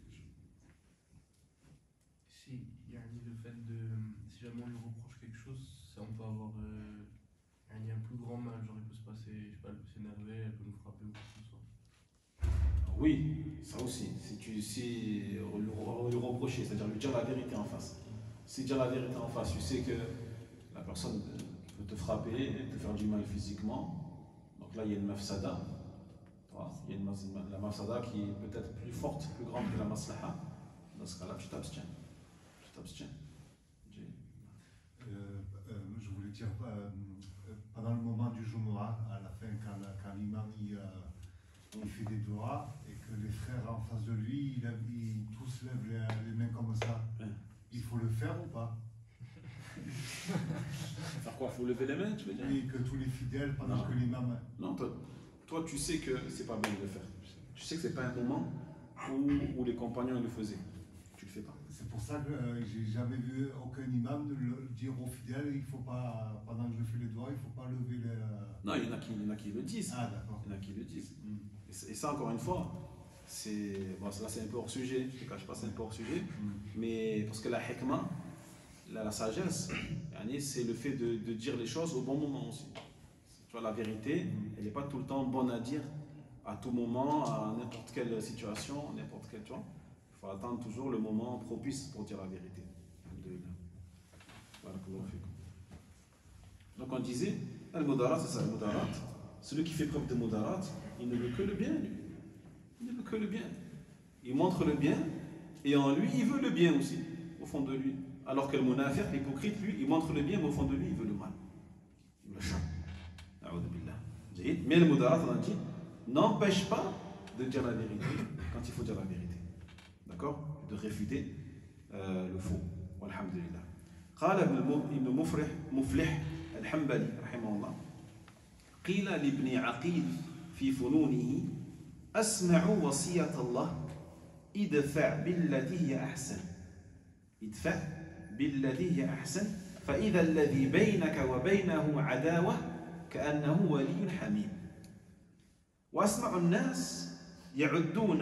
F: Si, il y a le fait de. Si jamais on lui reproche quelque chose, ça, on peut avoir euh, un, un plus grand mal. Genre, il peut se passer, je sais pas, elle peut s'énerver, elle peut nous frapper ou quoi que ce soit.
B: Oui, ça aussi. Si tu si on lui, on lui reprocher, c'est-à-dire lui dire la vérité en face. Si dire la vérité en face, tu sais que la personne peut te frapper, te faire du mal physiquement. Donc là, il y a une mafsada. Il y a une, la mafsada qui est peut-être plus forte, plus grande que la maslaha. Dans ce cas-là, tu t'abstiens. Tu t'abstiens.
I: Euh, euh, je voulais dire, euh, pendant le moment du Jumu'ah, à la fin, quand, quand l'imam il, euh, il fait des doigts et que les frères en face de lui, ils, ils tous lèvent les, les mains comme ça, ouais. Il faut le faire ou pas?
B: Faire quoi? Il faut lever les mains, tu veux dire?
I: Oui, que tous les fidèles, pendant non. que l'imam...
B: Non, toi, toi, tu sais que c'est pas bien de le faire. Tu sais que c'est pas un moment où, où les compagnons le faisaient. Tu le fais pas.
I: C'est pour ça que euh, j'ai jamais vu aucun imam le dire aux fidèles, il faut pas, pendant que je fais les doigts, il faut pas lever les...
B: Non, il y en a qui, il y en a qui le disent.
I: Ah, d'accord.
B: Il y en a qui le disent. Mm. Et, et ça, encore une fois, c'est... Bon, là, c'est un peu hors sujet. Je ne te cache pas, c'est un peu hors sujet. Mm. Mais parce que la hikmah, la, la sagesse, c'est le fait de, de dire les choses au bon moment aussi. Tu vois, la vérité, mm. elle n'est pas tout le temps bonne à dire, à tout moment, à n'importe quelle situation, n'importe quel... Tu vois, il faut attendre toujours le moment propice pour dire la vérité. Voilà, donc on disait, al-mudarat, c'est ça, al-mudarat. Celui qui fait preuve de mudarat, il ne veut que le bien, lui. Il ne veut que le bien. Il montre le bien, et en lui, il veut le bien aussi, au fond de lui. Alors que le munafiq, l'hypocrite, lui, il montre le bien, mais au fond de lui, il veut le mal. Il veut le chant. Mais le mudarat, on a dit, n'empêche pas de dire la vérité quand il faut dire la vérité. D'accord? De réfuter euh, le faux. Walhamdulillah. قال ابن مفلح مفلح الحنبلي رحمه الله قيل لابن عقيل في فنونه أسمع وصية الله ادفع بالتي هي أحسن ادفع بالتي هي أحسن فإذا الذي بينك وبينه عداوة كأنه ولي حميم وأسمع الناس يعدون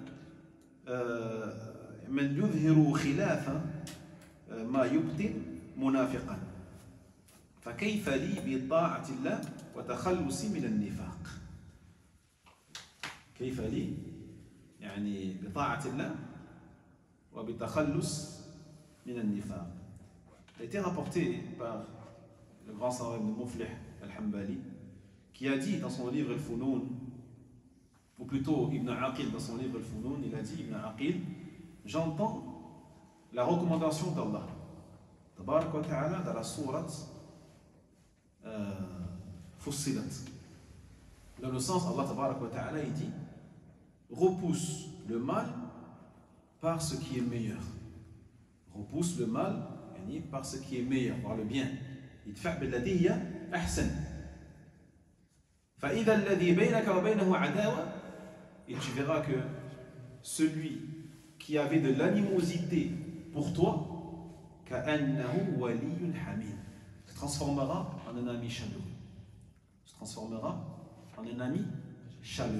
B: من يظهر خلاف ما يبطن منافقا فكيف لي بطاعة الله وتخلصي من النفاق كيف لي يعني بطاعة الله وبتخلص من النفاق. Il a été rapporté par le grand savant Ibn Muflih al-Hanbali qui a dit dans son livre Al-Funun, ou plutôt Ibn Aqil dans son livre Al-Funun, il a dit Ibn Aqil, j'entends la recommandation d'Allah Tabarak wa ta'ala dans la sourate euh, Fussilat. Dans le sens, Allah Tabarak wa ta'ala il dit repousse le mal par ce qui est meilleur. Repousse le mal par ce qui est meilleur, par le bien. idfa' billati hiya ahsan. Fa idha alladhi baynaka wa baynahu adawa, et tu verras que celui qui avait de l'animosité pour toi, ka'annahu waliyyun hamim, se transformera en un ami chaleureux. Se transformera en un ami chaleureux.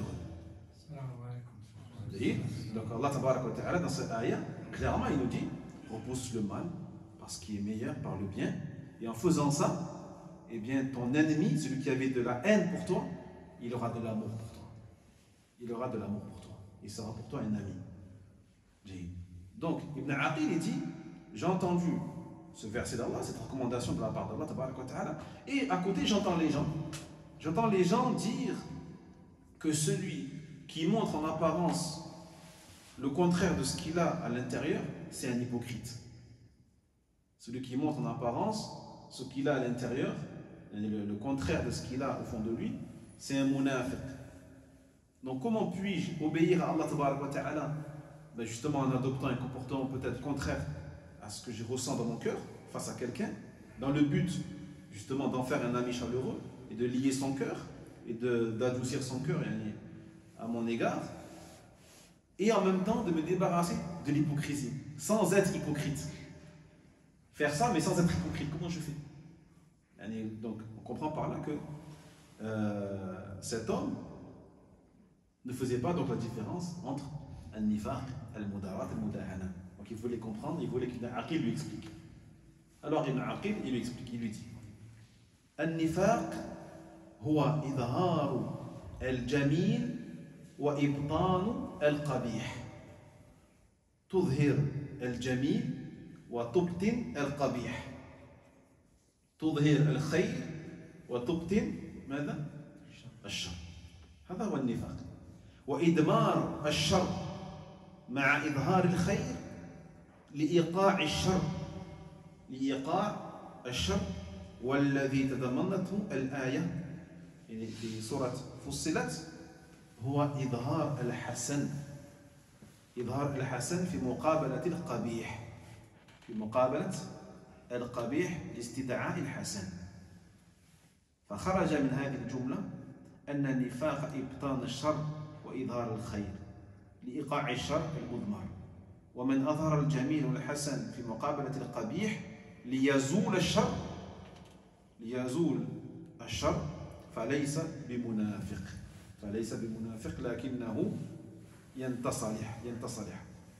B: Donc Allah Tabarak wa Ta'ala dans cette ayah, clairement il nous dit repousse le mal par ce qui est meilleur, par le bien, et en faisant ça, eh bien ton ennemi, celui qui avait de la haine pour toi, il aura de l'amour pour toi. Il aura de l'amour pour toi. Il sera pour toi un ami. Donc Ibn Aqil il dit j'ai entendu ce verset d'Allah, cette recommandation de la part d'Allah Tabarak wa Ta'ala, et à côté j'entends les gens. J'entends les gens dire que celui qui montre en apparence le contraire de ce qu'il a à l'intérieur, c'est un hypocrite. Celui qui montre en apparence ce qu'il a à l'intérieur, le, le contraire de ce qu'il a au fond de lui, c'est un munafiq. Donc comment puis-je obéir à Allah Tabarak wa Ta'ala? Ben justement en adoptant un comportement peut-être contraire à ce que je ressens dans mon cœur face à quelqu'un, dans le but justement d'en faire un ami chaleureux et de lier son cœur et d'adoucir son cœur à mon égard, et en même temps de me débarrasser de l'hypocrisie, sans être hypocrite. Faire ça, mais sans être hypocrite, comment je fais? Donc, on comprend par là que euh, cet homme ne faisait pas donc la différence entre al-nifaq, al-mudarat, al-mudahana. Donc, il voulait comprendre, il voulait qu'Ibn Aqil lui explique. Alors, Ibn Aqil, il lui explique, il lui dit al-nifaq huwa idharu al-jamil wa ibtanu al-qabih. تظهر الجميل وتبطن القبيح. تظهر الخير وتبطن ماذا؟ الشر. هذا هو النفاق. وإدمار الشر مع إظهار الخير لإيقاع الشر لإيقاع الشر والذي تضمنته الآية في سورة فصلت هو إظهار الحسن إظهار الحسن في مقابلة القبيح في مقابلة القبيح لاستدعاء الحسن. فخرج من هذه الجملة أن النفاق إبطان الشر وإظهار الخير لإيقاع الشر المضمر، ومن أظهر الجميل والحسن في مقابلة القبيح ليزول الشر ليزول الشر فليس بمنافق فليس بمنافق لكنه ينتصلح ينتصلح.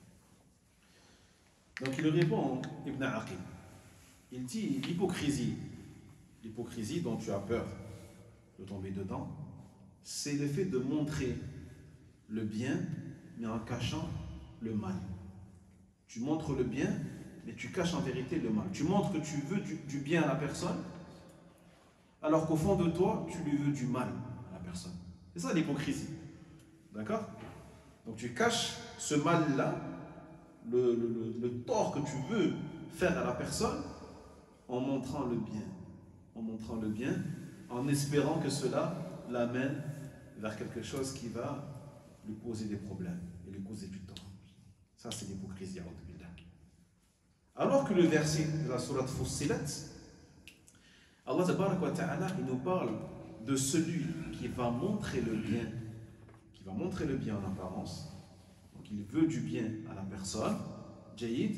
B: Donc il répond, Ibn Aqil, il dit l'hypocrisie, l'hypocrisie dont tu as peur de tomber dedans, c'est le fait de montrer le bien mais en cachant le mal. Tu montres le bien mais tu caches en vérité le mal. Tu montres que tu veux du, du bien à la personne alors qu'au fond de toi tu lui veux du mal à la personne. C'est ça l'hypocrisie. D'accord? Donc tu caches ce mal-là, le, le, le tort que tu veux faire à la personne en montrant le bien. En montrant le bien, en espérant que cela l'amène vers quelque chose qui va lui poser des problèmes et lui causer du tort. Ça c'est l'hypocrisie. Alors que le verset de la sourate Fussilat, Allah tabaraka wa ta'ala, il nous parle de celui qui va montrer le bien, qui va montrer le bien en apparence, donc il veut du bien à la personne, Jayid,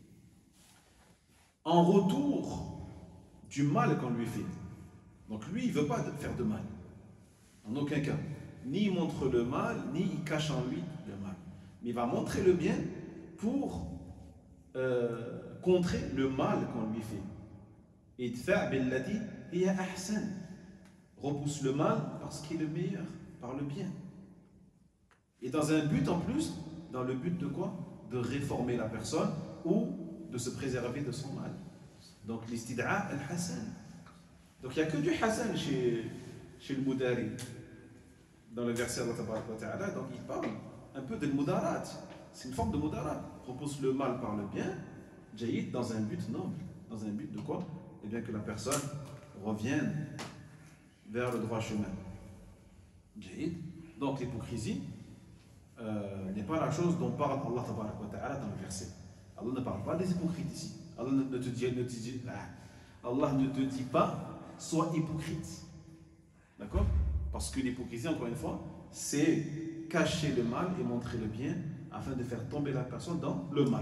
B: en retour du mal qu'on lui fait. Donc lui, il ne veut pas faire de mal, en aucun cas. Ni il montre le mal, ni il cache en lui le mal. Mais il va montrer le bien pour euh, contrer le mal qu'on lui fait. Idfa' billati hiya ahsan. Repousse le mal parce qu'il est le meilleur, par le bien. Et dans un but en plus, dans le but de quoi? De réformer la personne ou de se préserver de son mal. Donc l'istid'a al-hasan. Donc il n'y a que du hasan chez, chez le Moudari. Dans le verset Allah Ta'ala, donc il parle un peu de mudarat. C'est une forme de mudarat. Repousse le mal par le bien, jayyid, dans un but noble. Dans un but de quoi? Eh bien que la personne revienne vers le droit chemin. Jayyid. Donc l'hypocrisie euh, n'est pas la chose dont parle Allah Ta'ala dans le verset. Allah ne parle pas des hypocrites ici. Allah ne te dit, ne te dit, Allah ne te dit pas sois hypocrite. D'accord? Parce que l'hypocrisie, encore une fois, c'est cacher le mal et montrer le bien afin de faire tomber la personne dans le mal.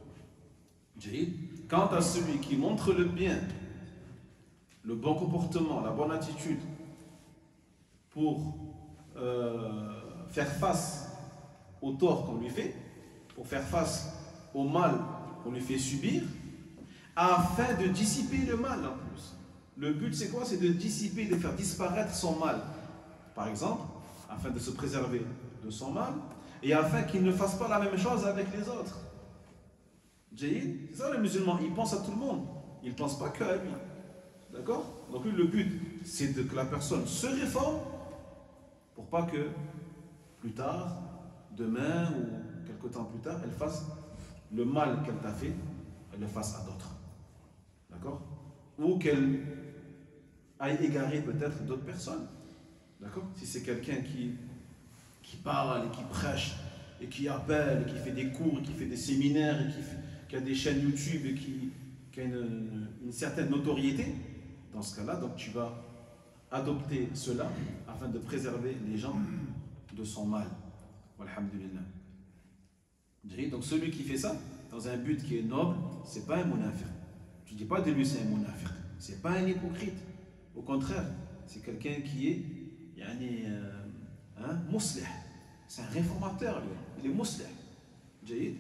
B: Quant à celui qui montre le bien, le bon comportement, la bonne attitude pour euh, faire face au tort qu'on lui fait, pour faire face au mal qu'on lui fait subir, afin de dissiper le mal en plus. Le but c'est quoi? C'est de dissiper, de faire disparaître son mal. Par exemple, afin de se préserver de son mal et afin qu'il ne fasse pas la même chose avec les autres. C'est ça le musulman, il pense à tout le monde, il ne pense pas qu'à lui. D'accord? Donc le but, c'est de, que la personne se réforme pour pas que plus tard, demain ou quelque temps plus tard, elle fasse le mal qu'elle t'a fait, elle le fasse à d'autres. D'accord? Ou qu'elle aille égarer peut-être d'autres personnes. D'accord? Si c'est quelqu'un qui, qui parle et qui prêche et qui appelle, et qui fait des cours, et qui fait des séminaires, et qui, fait, qui a des chaînes YouTube et qui, qui a une, une certaine notoriété, dans ce cas-là, donc tu vas adopter cela afin de préserver les gens de son mal. Walhamdulillah. Donc celui qui fait ça dans un but qui est noble, c'est pas un munafiq. Tu dis pas de lui c'est un munafiq, c'est pas un hypocrite. Au contraire, c'est quelqu'un qui est yani, euh, hein, muslih. C'est un réformateur lui, il est muslih. جيد.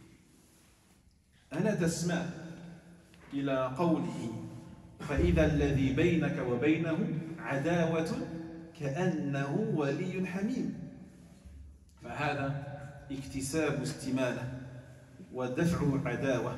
B: ألا تسمع إلى قوله فإذا الذي بينك وبينه عداوة كأنه ولي حميم. فهذا اكتساب استمالة ودفع عداوة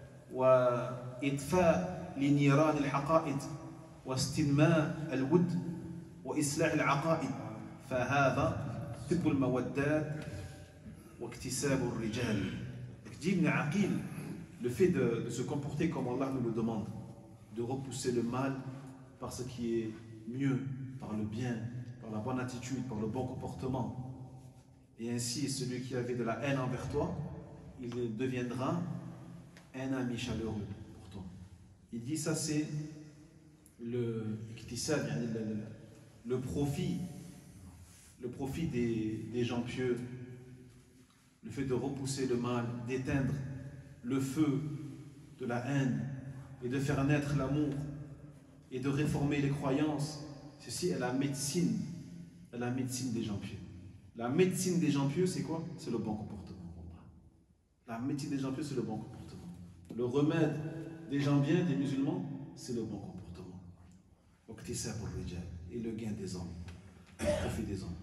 B: وإطفاء لنيران الحقائد واستنماء الود وإصلاح العقائد. فهذا طب المودات واكتساب الرجال. Ibn Aqil, le fait de, de se comporter comme Allah nous le demande, de repousser le mal par ce qui est mieux, par le bien, par la bonne attitude, par le bon comportement. Et ainsi, celui qui avait de la haine envers toi, il deviendra un ami chaleureux pour toi. Il dit ça c'est le, le, le profit, le profit des, des gens pieux, le fait de repousser le mal, d'éteindre le feu de la haine et de faire naître l'amour et de réformer les croyances. Ceci est la médecine, la médecine des gens pieux. La médecine des gens pieux, c'est quoi? C'est le bon comportement. La médecine des gens pieux, c'est le bon comportement. Le remède des gens bien, des musulmans, c'est le bon comportement. Et le gain des hommes, le profit des hommes.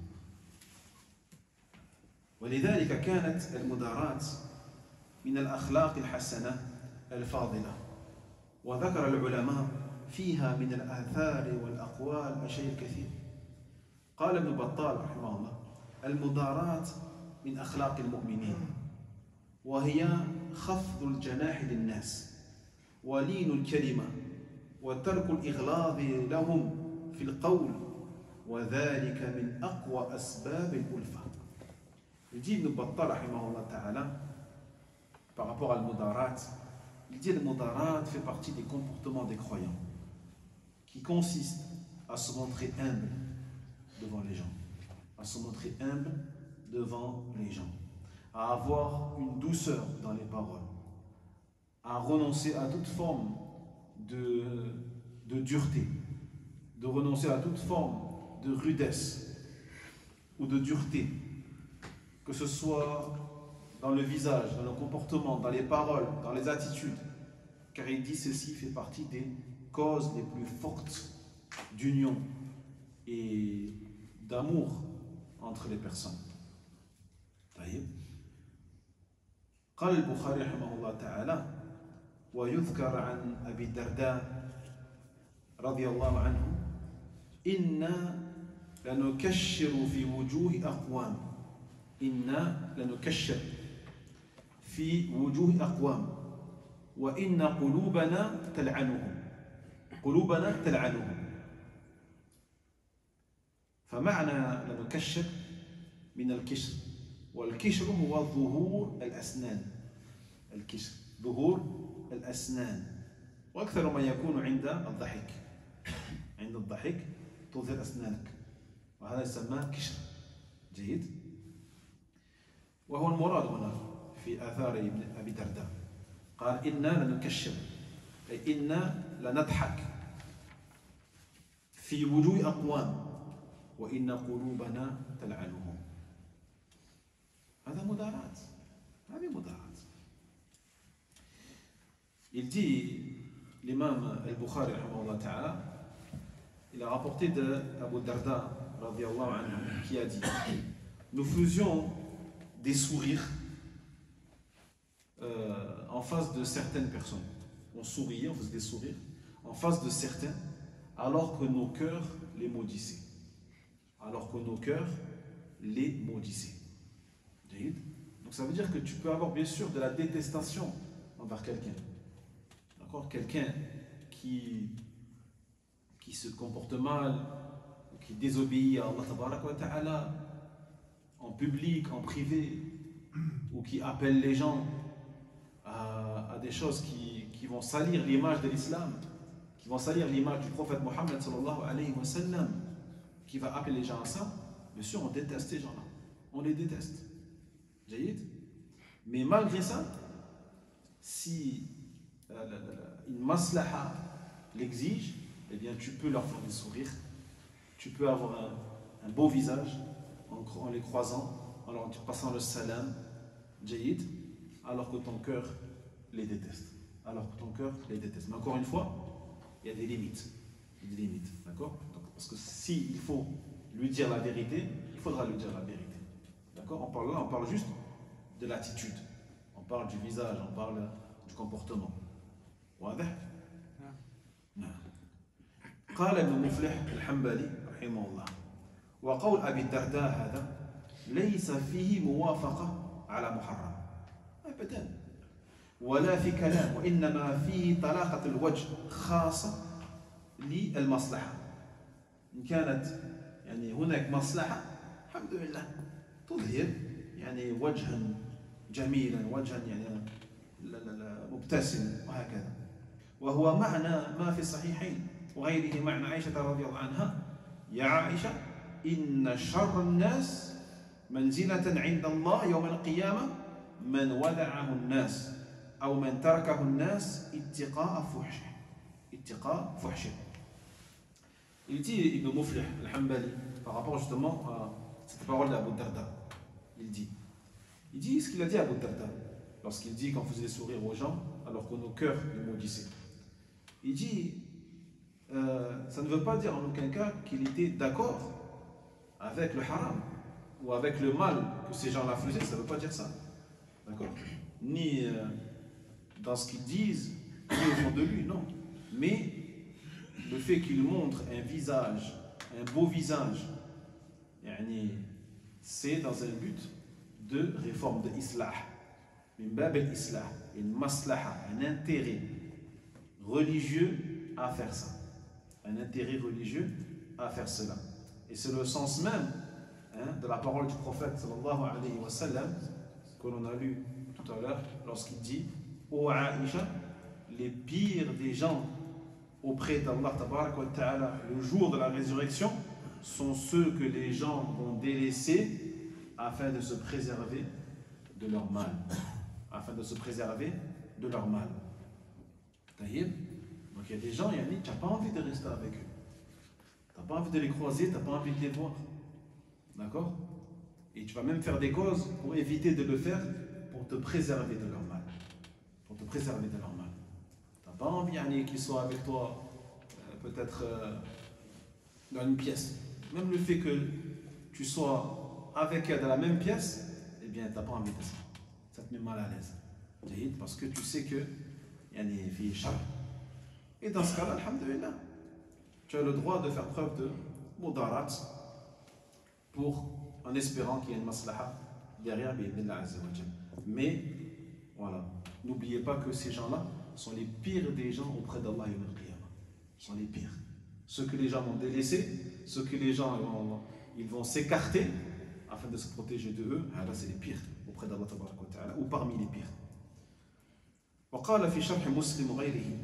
B: ولذلك كانت المداراة من الأخلاق الحسنة الفاضلة. وذكر العلماء فيها من الآثار والأقوال الشيء الكثير. قال ابن بطال رحمه الله: المداراة من أخلاق المؤمنين، وهي خفض الجناح للناس ولين الكلمة وترك الإغلاظ لهم في القول، وذلك من أقوى أسباب الألفة. Il dit Ibn Battal rahimahullah ta'ala par rapport à al-mudarat, il dit al-mudarat fait partie des comportements des croyants qui consistent à se montrer humble devant les gens, à se montrer humble devant les gens, à avoir une douceur dans les paroles, à renoncer à toute forme de, de dureté, de renoncer à toute forme de rudesse ou de dureté, que ce soit dans le visage, dans le comportement, dans les paroles, dans les attitudes, car il dit ceci fait partie des causes les plus fortes d'union et d'amour entre les personnes. قال البخاري رحمه الله تعالى: ويذكر عن أبي الدرداء رضي الله عنه: إنا لنكشر في وجوه أقوام إنا لنكشر في وجوه أقوام وإن قلوبنا تلعنهم قلوبنا تلعنهم. فمعنى لنكشر من الكشر، والكشر هو ظهور الأسنان. الكشر ظهور الأسنان، وأكثر ما يكون عند الضحك. عند الضحك تظهر أسنانك، وهذا يسمى كشر. جيد. وهو المراد هنا في آثار أبي الدرداء. قال: إنا لنكشر، أي إنا لنضحك في وجوه أقوام وإن قلوبنا تلعنهم. هذا مداراة، هذه مداراة. Il dit, l'imam al-Bukhari rahimahullah ta'ala, il a rapporté de Abu Darda radiyallahu anhu qui a dit: nous faisions des sourires euh, en face de certaines personnes. On souriait, on faisait des sourires en face de certains, alors que nos cœurs les maudissaient. Alors que nos cœurs les maudissaient. Donc ça veut dire que tu peux avoir bien sûr de la détestation envers quelqu'un. D'accord? Quelqu'un qui, qui se comporte mal, qui désobéit à Allah tabaraka wa ta'ala, en public, en privé, ou qui appelle les gens à des choses qui, qui vont salir l'image de l'islam, qui vont salir l'image du prophète Mohammed sallallahu alayhi wa sallam, qui va appeler les gens à ça, bien sûr, on déteste ces gens-là. On les déteste. Jaïd. Mais malgré ça, si euh, la, la, la, une maslaha l'exige, eh bien, tu peux leur faire des sourires, tu peux avoir un, un beau visage en, en les croisant, en leur passant le salam, Jaïd, alors que ton cœur les déteste. Alors que ton cœur les déteste. Mais encore une fois, il y a des limites. Il y a des limites, d'accord? Parce que s'il faut lui dire la vérité, il faudra lui dire la vérité. D'accord? On parle là, on parle juste de l'attitude. On parle du visage, on parle du comportement. واضح؟ نعم. قال ابن مفلح الحنبلي رحمه الله: وقول أبي الدرداء هذا ليس فيه موافقة على محرم أبدا ولا في كلام، وإنما فيه طلاقة الوجه خاصة للمصلحة. إن كانت يعني هناك مصلحة الحمد لله تظهر يعني وجها جميلا، وجها يعني لا لا لا مبتسم وهكذا. وهو معنى ما في الصحيحين وغيره معنى عائشة رضي الله عنها: يا عائشة إن شر الناس منزلة عند الله يوم القيامة من ودعه الناس أو من تركه الناس اتقاء فحشه. اتقاء فحشه. Il dit Ibn Muflih al-Hanbali par rapport justement à cette parole d'Abu Darda. Il dit, il dit ce qu'il a dit à Abu Darda lorsqu'il dit qu'on faisait sourire aux gens alors que nos cœurs les maudissaient. Il dit, euh, ça ne veut pas dire en aucun cas qu'il était d'accord avec le haram ou avec le mal que ces gens-là faisaient, ça ne veut pas dire ça. D'accord? Ni euh, dans ce qu'ils disent, ni au fond de lui, non. Mais le fait qu'il montre un visage, un beau visage, c'est dans un but de réforme de l'islah. Une maslaha, un intérêt religieux à faire ça. Un intérêt religieux à faire cela. Et c'est le sens même hein, de la parole du prophète sallallahu alayhi wa sallam que l'on a lu tout à l'heure lorsqu'il dit: ô Aïcha, les pires des gens auprès d'Allah tabarak wa ta'ala le jour de la résurrection sont ceux que les gens vont délaisser afin de se préserver de leur mal. Afin de se préserver de leur mal. Taïb. Donc il y a des gens, Yannick, tu n'as pas envie de rester avec eux. Tu n'as pas envie de les croiser, tu n'as pas envie de les voir. D'accord? Et tu vas même faire des causes pour éviter de le faire, pour te préserver de leur mal. Pour te préserver de leur mal. Tu n'as pas envie, Yannick, qu'ils soient avec toi, euh, peut-être euh, dans une pièce. Même le fait que tu sois avec eux dans la même pièce, eh bien, tu n'as pas envie de ça. Ça te met mal à l'aise. Parce que tu sais que il y a des filles char. Et dans ce cas-là, alhamdulillah, tu as le droit de faire preuve de mudarat pour, en espérant qu'il y ait une maslaha derrière, mais voilà, n'oubliez pas que ces gens-là sont les pires des gens auprès d'Allah yawm al-qiyamah. Ils sont les pires. Ceux que les gens vont délaisser, ceux que les gens vont, ils vont s'écarter afin de se protéger de eux, là c'est les pires auprès d'Allah tabaraka wa ta'ala, ou parmi les pires. وقال في شرح مسلم وغيره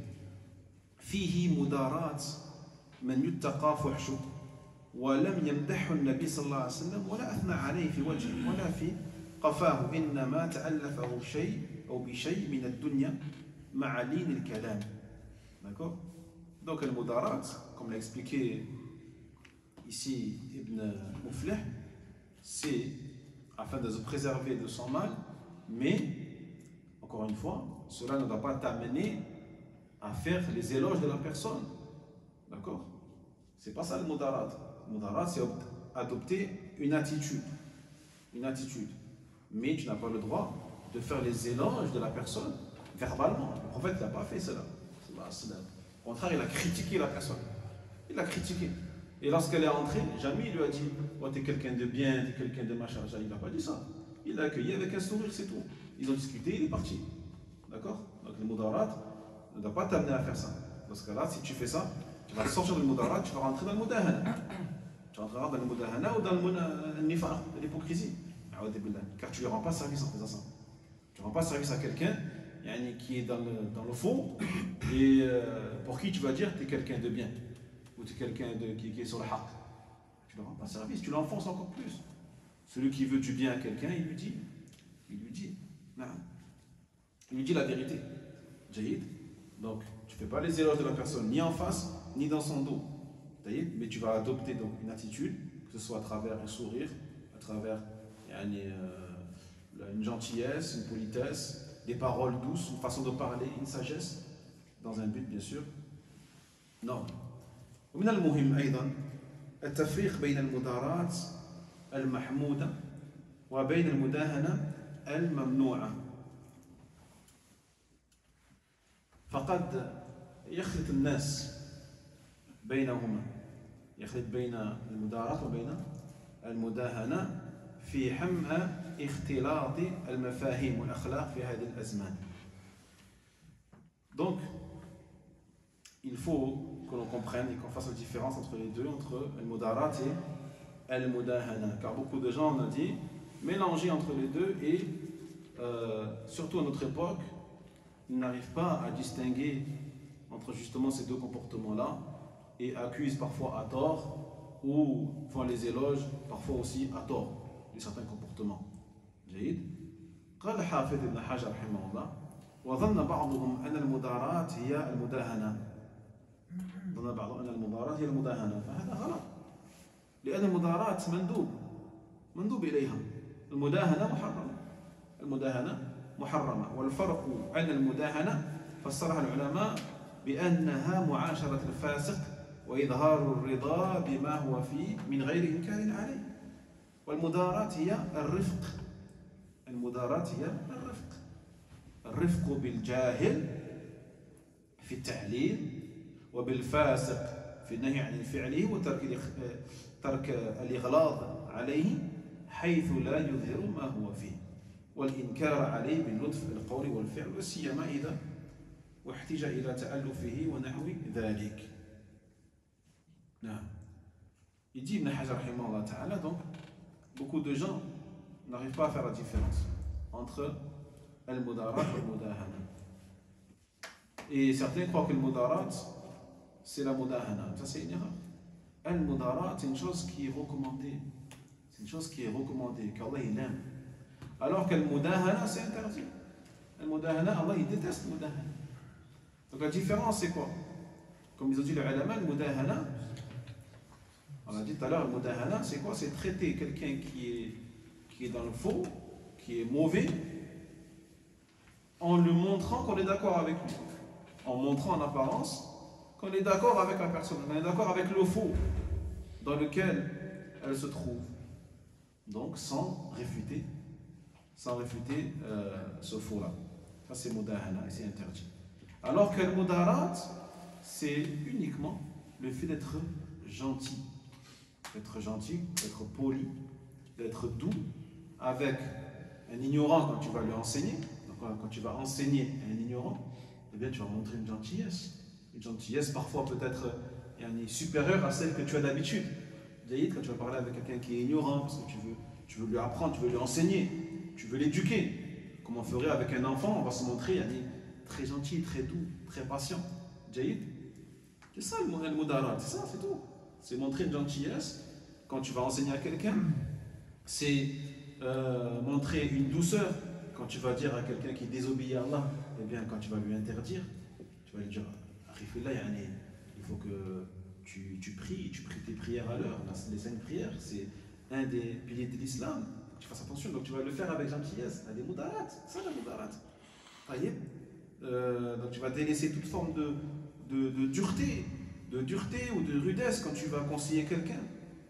B: فيه مدارات من يتقى فحشه ولم يمدحه النبي صلى الله عليه وسلم ولا أثنى عليه في وجهه ولا في قفاه إنما تألفه شيء أو بشيء من الدنيا مع لين الكلام. D'accord? Donc le mudarat, comme l'a expliqué ici Ibn Muflih, c'est afin de se préserver de son mal, mais encore une fois, cela ne doit pas t'amener à faire les éloges de la personne. D'accord? C'est pas ça le mudarat. Le mudarat, c'est adopter une attitude. Une attitude. Mais tu n'as pas le droit de faire les éloges de la personne verbalement. Le prophète n'a pas fait cela. Au contraire, il a critiqué la personne. Il l'a critiqué. Et lorsqu'elle est entrée, jamais il lui a dit oh, t'es quelqu'un de bien, t'es quelqu'un de machin. Il n'a pas dit ça. Il l'a accueilli avec un sourire, c'est tout. Ils ont discuté, il est parti. D'accord? Donc le mudarat ne doit pas t'amener à faire ça. Dans ce cas-là, si tu fais ça, tu vas sortir du mudarat, tu vas rentrer dans le mudahana. Tu rentreras dans le mudahana ou dans le nifaq, l'hypocrisie. Car tu ne lui rends pas service en faisant ça. Tu ne rends pas service à quelqu'un yani, qui est dans le, dans le faux et euh, pour qui tu vas dire que tu es quelqu'un de bien ou tu es quelqu'un de, qui, qui est sur le haq. Tu ne le rends pas service, tu l'enfonces encore plus. Celui qui veut du bien à quelqu'un, il lui dit, il lui dit, non. Il lui dit la vérité. Jaïd. Donc, tu ne fais pas les éloges de la personne, ni en face, ni dans son dos. Jaïd. Mais tu vas adopter donc une attitude, que ce soit à travers un sourire, à travers yani, euh, une gentillesse, une politesse, des paroles douces, une façon de parler, une sagesse, dans un but bien sûr. Non. ومن المهم أيضا التفريق بين المداراة المحمودة وبين المداهنة الممنوعة. فقد يخلط الناس بينهما، يخلط بين المداراة وبين المداهنة في حمى اختلاط المفاهيم والأخلاق في هذه الأزمان. Donc, il faut que l'on comprenne et qu'on fasse la différence entre les deux, entre al-mudarat et al-mudahana. Car beaucoup de gens, on a dit, mélanger entre les deux et, euh, surtout à notre époque, ils n'arrivent pas à distinguer entre justement ces deux comportements-là et accusent parfois à tort ou font les éloges parfois aussi à tort de certains comportements. جيد. قال الحافظ ابن حجر رحمه الله: وظن بعضهم أن المداراة هي المداهنة. ظن بعضهم أن المداراة هي المداهنة، فهذا غلط. لأن المداراة مندوب مندوب إليها. المداهنة محرمة. المداهنة محرمة، والفرق عن المداهنة فسرها العلماء بأنها معاشرة الفاسق وإظهار الرضا بما هو فيه من غير إنكار عليه. والمداراة هي الرفق. المداراة هي الرفق. الرفق بالجاهل في التعليل وبالفاسق في النهي عن فعله وترك ترك الإغلاظ عليه حيث لا يظهر ما هو فيه، والإنكار عليه باللطف القول والفعل، وسيما إذا واحتج إلى تألفه ونحو ذلك. نعم. Il dit Ibn Hajar rahimahullah ta'ala, donc beaucoup de gens n'arrivent pas à faire la différence entre al-mudarat et al-mudahana. Et certains croient que le mudarat c'est la mudahana. Ça c'est une erreur. Al-mudarat c'est une chose qui est recommandée. C'est une chose qui est recommandée, qu'Allah il aime. Alors qu'al-mudahana c'est interdit. Al-mudahana, Allah il déteste al-mudahana. Donc la différence c'est quoi? Comme ils ont dit les ulama, al-mudahana, on a dit tout à l'heure, al-mudahana c'est quoi? C'est traiter quelqu'un qui est, qui est dans le faux, qui est mauvais, en lui montrant qu'on est d'accord avec lui. En montrant en apparence qu'on est d'accord avec la personne, qu'on est d'accord avec le faux dans lequel elle se trouve. Donc sans réfuter, sans réfuter euh, ce faux-là. Ça c'est mudahana et c'est interdit. Alors que le mudarat, c'est uniquement le fait d'être gentil. D'être gentil, d'être poli, d'être doux avec un ignorant quand tu vas lui enseigner. Donc quand tu vas enseigner à un ignorant, eh bien tu vas montrer une gentillesse. Une gentillesse parfois peut-être supérieure à celle que tu as d'habitude. Quand tu vas parler avec quelqu'un qui est ignorant, parce que tu veux, tu veux lui apprendre, tu veux lui enseigner, tu veux l'éduquer. Comme on ferait avec un enfant, on va se montrer très gentil, très doux, très patient. C'est ça le mudarat, c'est ça, c'est tout. C'est montrer une gentillesse quand tu vas enseigner à quelqu'un. C'est euh, montrer une douceur quand tu vas dire à quelqu'un qui désobéit à Allah, eh bien quand tu vas lui interdire, tu vas lui dire il faut que tu, tu pries, tu pries tes prières à l'heure. Les cinq prières, c'est un des piliers de l'islam. Tu fasses attention, donc tu vas le faire avec gentillesse. Il y a des mudarat, c'est ça la mudarat. Euh, donc tu vas délaisser toute forme de, de, de dureté, de dureté ou de rudesse quand tu vas conseiller quelqu'un.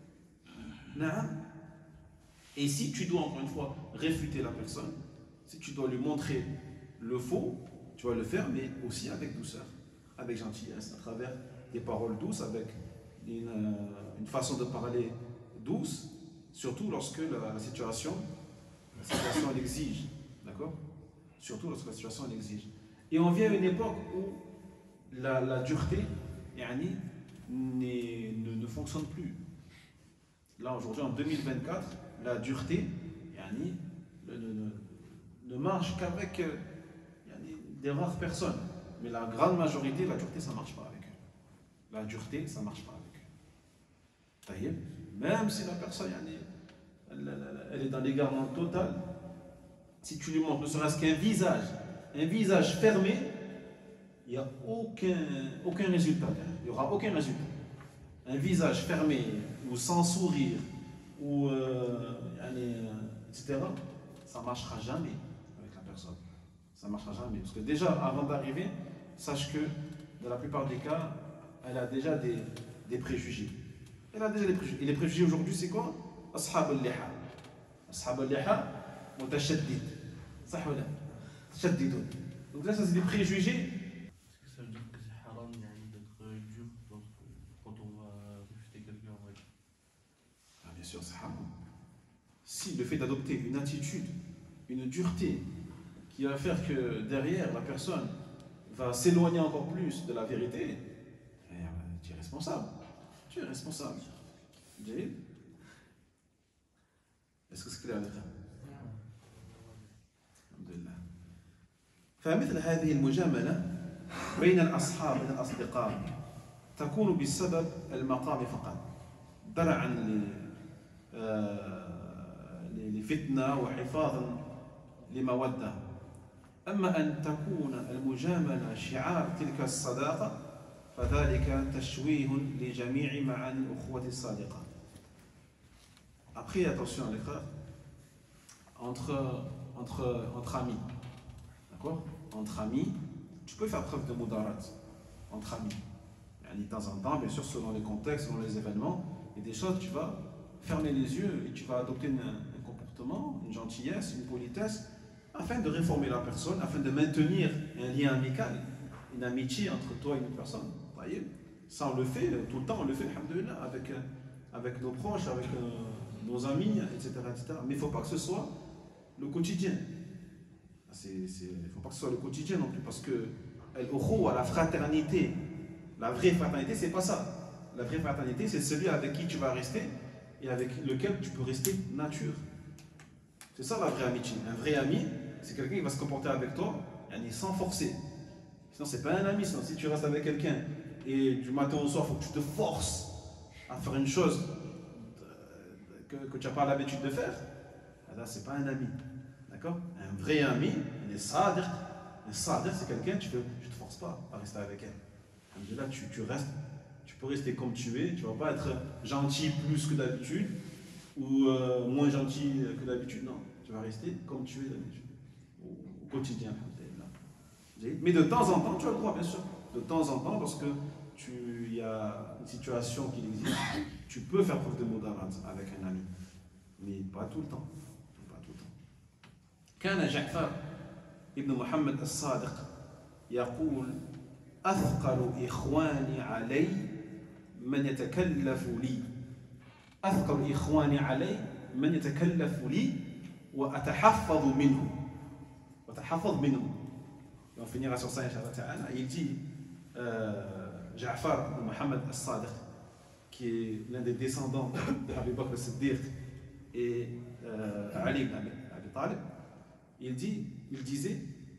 B: Et si tu dois encore une fois réfuter la personne, si tu dois lui montrer le faux, tu vas le faire, mais aussi avec douceur, avec gentillesse, à travers des paroles douces, avec une, euh, une façon de parler douce, surtout lorsque la, la situation, la situation l'exige, d'accord? Surtout lorsque la situation l'exige. Et on vient à une époque où la, la dureté, yani, ne, ne fonctionne plus. Là aujourd'hui en deux mille vingt-quatre, la dureté yani, ne, ne, ne marche qu'avec yani, des rares personnes. Mais la grande majorité, la dureté, ça ne marche pas avec eux. La dureté, ça ne marche pas avec eux. Taïeb, même si la personne, elle, elle, elle est dans l'égarement total, si tu lui montres ne serait-ce qu'un visage, un visage fermé, il n'y a aucun, aucun résultat. Il n'y aura aucun résultat. Un visage fermé, ou sans sourire, ou euh, et cetera, ça ne marchera jamais avec la personne. Ça ne marchera jamais. Parce que déjà, avant d'arriver, sache que dans la plupart des cas, elle a déjà des, des préjugés. Elle a déjà des préjugés. Et les préjugés aujourd'hui, c'est quoi? Ashab al-liha. Ashab al-liha, mutashaddid. Sah ou la? Shaddidun. Donc là, ça c'est des préjugés.
F: Est-ce que ça veut dire que c'est haram d'être dur quand on va refuser quelqu'un?
B: Ah, bien sûr, c'est haram. Si le fait d'adopter une attitude, une dureté, qui va faire que derrière, la personne va s'éloigner encore plus de la vérité, eh, tu es responsable. Tu es responsable. Est-ce que c'est clair? Alhamdulillah. فمثل هذه المجاملة بين الأصحاب بين الأصدقاء تكون بسبب المقام فقط درعا لفتنة وحفاظا لمودة. أما أن تكون المجاملة شعار تلك الصداقة فذلك تشويه لجميع معاني الأخوة الصادقة. Après, attention les frères, entre, entre, entre amis, d'accord? Entre amis, tu peux faire preuve de mudarat, entre amis. De temps en temps, bien sûr, selon les contextes, selon les événements, il y a des choses, tu vas fermer les yeux et tu vas adopter une, un comportement, une gentillesse, une politesse, afin de réformer la personne, afin de maintenir un lien amical, une amitié entre toi et une personne. Vous voyez? Ça, on le fait tout le temps, on le fait, alhamdoulilah, avec, avec nos proches, avec euh, nos amis, et cetera, et cetera. Mais il ne faut pas que ce soit le quotidien. Il ne faut pas que ce soit le quotidien non plus, parce que la fraternité, la vraie fraternité, c'est pas ça. La vraie fraternité, c'est celui avec qui tu vas rester et avec lequel tu peux rester nature. C'est ça la vraie amitié. Un vrai ami, c'est quelqu'un qui va se comporter avec toi sans forcer. Sinon, c'est pas un ami. Sinon, si tu restes avec quelqu'un et du matin au soir, il faut que tu te forces à faire une chose que, que tu n'as pas l'habitude de faire, là, c'est pas un ami. D'accord? Un vrai ami, il est sadiq. Un sadiq, c'est quelqu'un, tu ne te forces pas à rester avec elle. Là, tu, tu restes, tu peux rester comme tu es, tu ne vas pas être gentil plus que d'habitude ou euh, moins gentil que d'habitude, non. Tu vas rester comme tu es d'habitude, au, au quotidien. Mais de temps en temps, tu as le droit, bien sûr. De temps en temps, lorsque il y a une situation qui existe, tu peux faire preuve de mudarat avec un ami. Mais pas tout le temps. Pas tout le temps. كان جعفر ابن محمد الصادق يقول أثقل إخواني علي من يتكلف لي أثقل إخواني علي من يتكلف لي وأتحفظ منه وأتحفظ منه. On finira sur ça, Inch'Allah. Il dit, euh, Ja'far ou Mohammed al-Sadiq, qui est l'un des descendants d'Abu Bakr al-Siddiq et euh, Ali ibn Abi Talib, il, dit, il disait,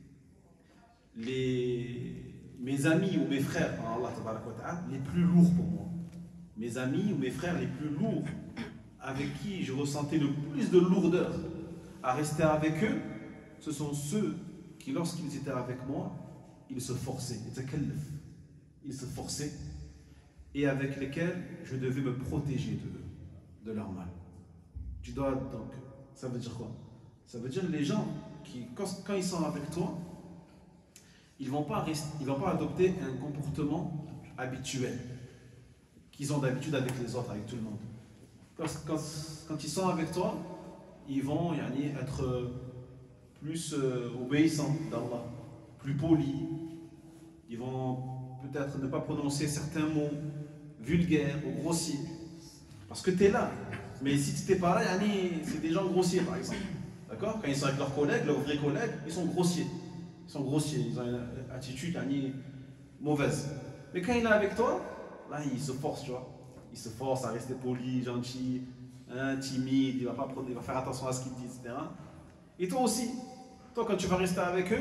B: les, mes amis ou mes frères, en Allah, les plus lourds pour moi, mes amis ou mes frères les plus lourds, avec qui je ressentais le plus de lourdeur à rester avec eux, ce sont ceux qui, lorsqu'ils étaient avec moi, ils se forçaient, ils se forçaient, et avec lesquels je devais me protéger de, de leur mal. Tu dois donc, ça veut dire quoi? Ça veut dire les gens qui, quand, quand ils sont avec toi, ils ne vont pas rester, ils vont pas adopter un comportement habituel qu'ils ont d'habitude avec les autres, avec tout le monde. Quand, quand, quand ils sont avec toi, ils vont yani, être plus euh, obéissants d'Allah, plus polis. Ils vont peut-être ne pas prononcer certains mots vulgaires ou grossiers. Parce que tu es là. Mais si tu n'étais pas là, yani, c'est des gens grossiers par exemple. D'accord? Quand ils sont avec leurs collègues, leurs vrais collègues, ils sont grossiers. Ils sont grossiers, ils ont une attitude yani, mauvaise. Mais quand il est avec toi, là il se force, tu vois. Il se force à rester poli, gentil, hein, timide, il va, pas, il va faire attention à ce qu'il dit, et cetera. Et toi aussi, toi quand tu vas rester avec eux,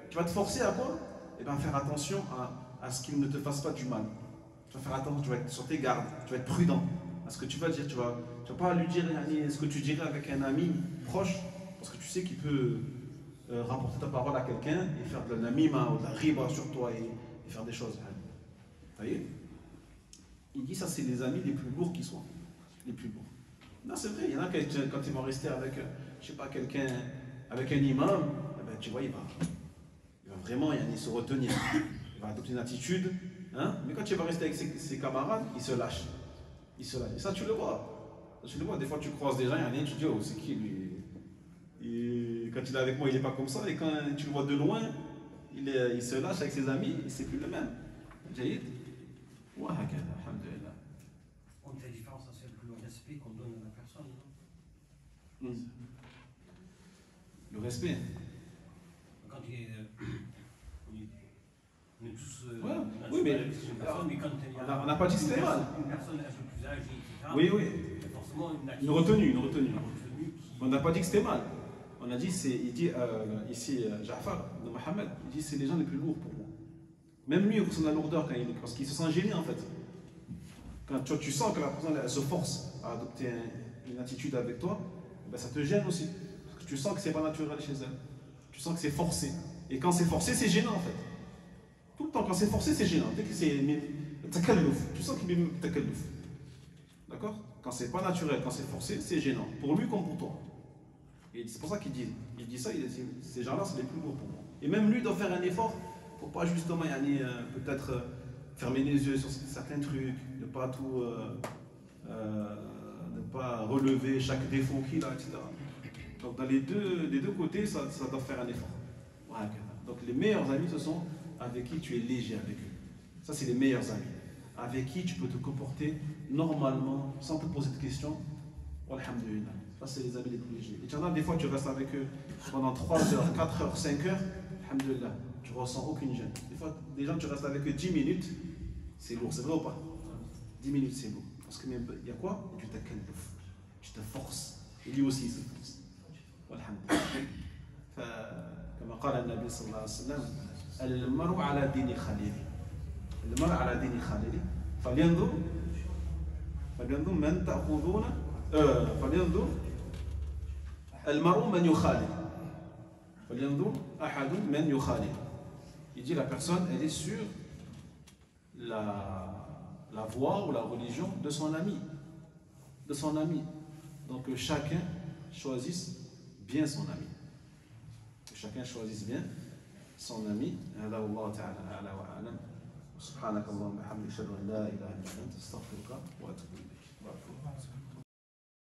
B: tu vas te forcer à quoi? Eh bien, faire attention à, à ce qu'il ne te fasse pas du mal. Tu vas faire attention, tu vas être sur tes gardes, tu vas être prudent à ce que tu vas dire. Tu ne vas, tu vas pas lui dire ce que tu dirais avec un ami proche, parce que tu sais qu'il peut euh, rapporter ta parole à quelqu'un et faire de l'anamima ou de la riba sur toi et, et faire des choses. Vous voyez? Il dit ça, c'est les amis les plus lourds qui soient. Les plus lourds. Non, c'est vrai, il y en a qui, quand ils vont rester avec, je sais pas, quelqu'un, avec un imam, eh ben, tu vois, il va, il va vraiment il va se retenir. Il va adopter une attitude. Hein? Mais quand tu vas rester avec ses, ses camarades, il se lâche. Il se lâche. Et ça, tu le vois. Ça, tu le vois. Des fois, tu croises des gens, il y en a un, tu te dis, oh, c'est qui lui? Et quand il est avec moi, il n'est pas comme ça. Et quand tu le vois de loin, il, est, il se lâche avec ses amis, et c'est plus le même. Jaïd. Wa hakada, alhamdulillah.
J: On fait la différence, c'est le respect qu'on donne à la personne. Non?
B: Mm. Le respect.
J: Quand il est. On est tous. Euh,
B: ouais.
J: on
B: Oui, mais,
J: personne, mais quand il y a
B: on n'a pas dit que c'était mal.
J: Une personne un peu plus âgée, et cetera.
B: Oui, oui.
J: Il y a forcément une,
B: une retenue, une retenue.
J: Une retenue qui...
B: On n'a pas dit que c'était mal. On a dit, c'est, il dit euh, ici, euh, Ja'far de Mohammed, il dit c'est les gens les plus lourds pour moi. Même lui, il ressent la lourdeur quand il, parce qu'il se sent gêné en fait. Quand tu, tu sens que la personne elle se force à adopter un, une attitude avec toi, ben, ça te gêne aussi. Parce que tu sens que c'est pas naturel chez elle. Tu sens que c'est forcé. Et quand c'est forcé, c'est gênant en fait. Tout le temps, quand c'est forcé, c'est gênant. Dès que c'est takalluf, tu sens qu'il est takalluf. D'accord? Quand c'est pas naturel, quand c'est forcé, c'est gênant. Pour lui comme pour toi. Et c'est pour ça qu'il dit, il dit ça, il dit, ces gens-là, c'est les plus lourds pour moi. Et même lui doit faire un effort pour pas justement y aller, euh, peut-être euh, fermer les yeux sur certains trucs, ne pas tout, euh, euh, ne pas relever chaque défaut qu'il a, et cetera. Donc dans les deux, les deux côtés, ça, ça doit faire un effort. Voilà. Donc les meilleurs amis, ce sont avec qui tu es léger avec eux. Ça, c'est les meilleurs amis. Avec qui tu peux te comporter normalement, sans te poser de questions. Alhamdulillah. Ça, c'est les amis les plus légers. Et tu en as des fois, tu restes avec eux pendant trois heures, quatre heures, cinq heures. Alhamdulillah. Tu ne ressens aucune gêne. Des fois, des gens, tu restes avec eux dix minutes. C'est lourd, c'est vrai ou pas? dix minutes, c'est lourd. Parce qu'il y a quoi? Tu t'accalmes. Tu te forces. Et lui aussi, il se force. Alhamdulillah. كما قال النبي صلى الله عليه وسلم المرء على دين خليله المرء على دين خليله فلينظر فلينظر من تأخذون فلينظر المرء من يخالل فلينظر أحد من يخالل. Il dit la personne elle est sur la, la voie ou la religion de son ami de son ami donc que chacun choisisse bien son ami. Chacun choisisse bien son ami. هذا والله تعالى أعلى وأعلم. سبحانك اللهم وبحمدك أشهد أن لا إله إلا أنت أستغفرك وأتوب إليك.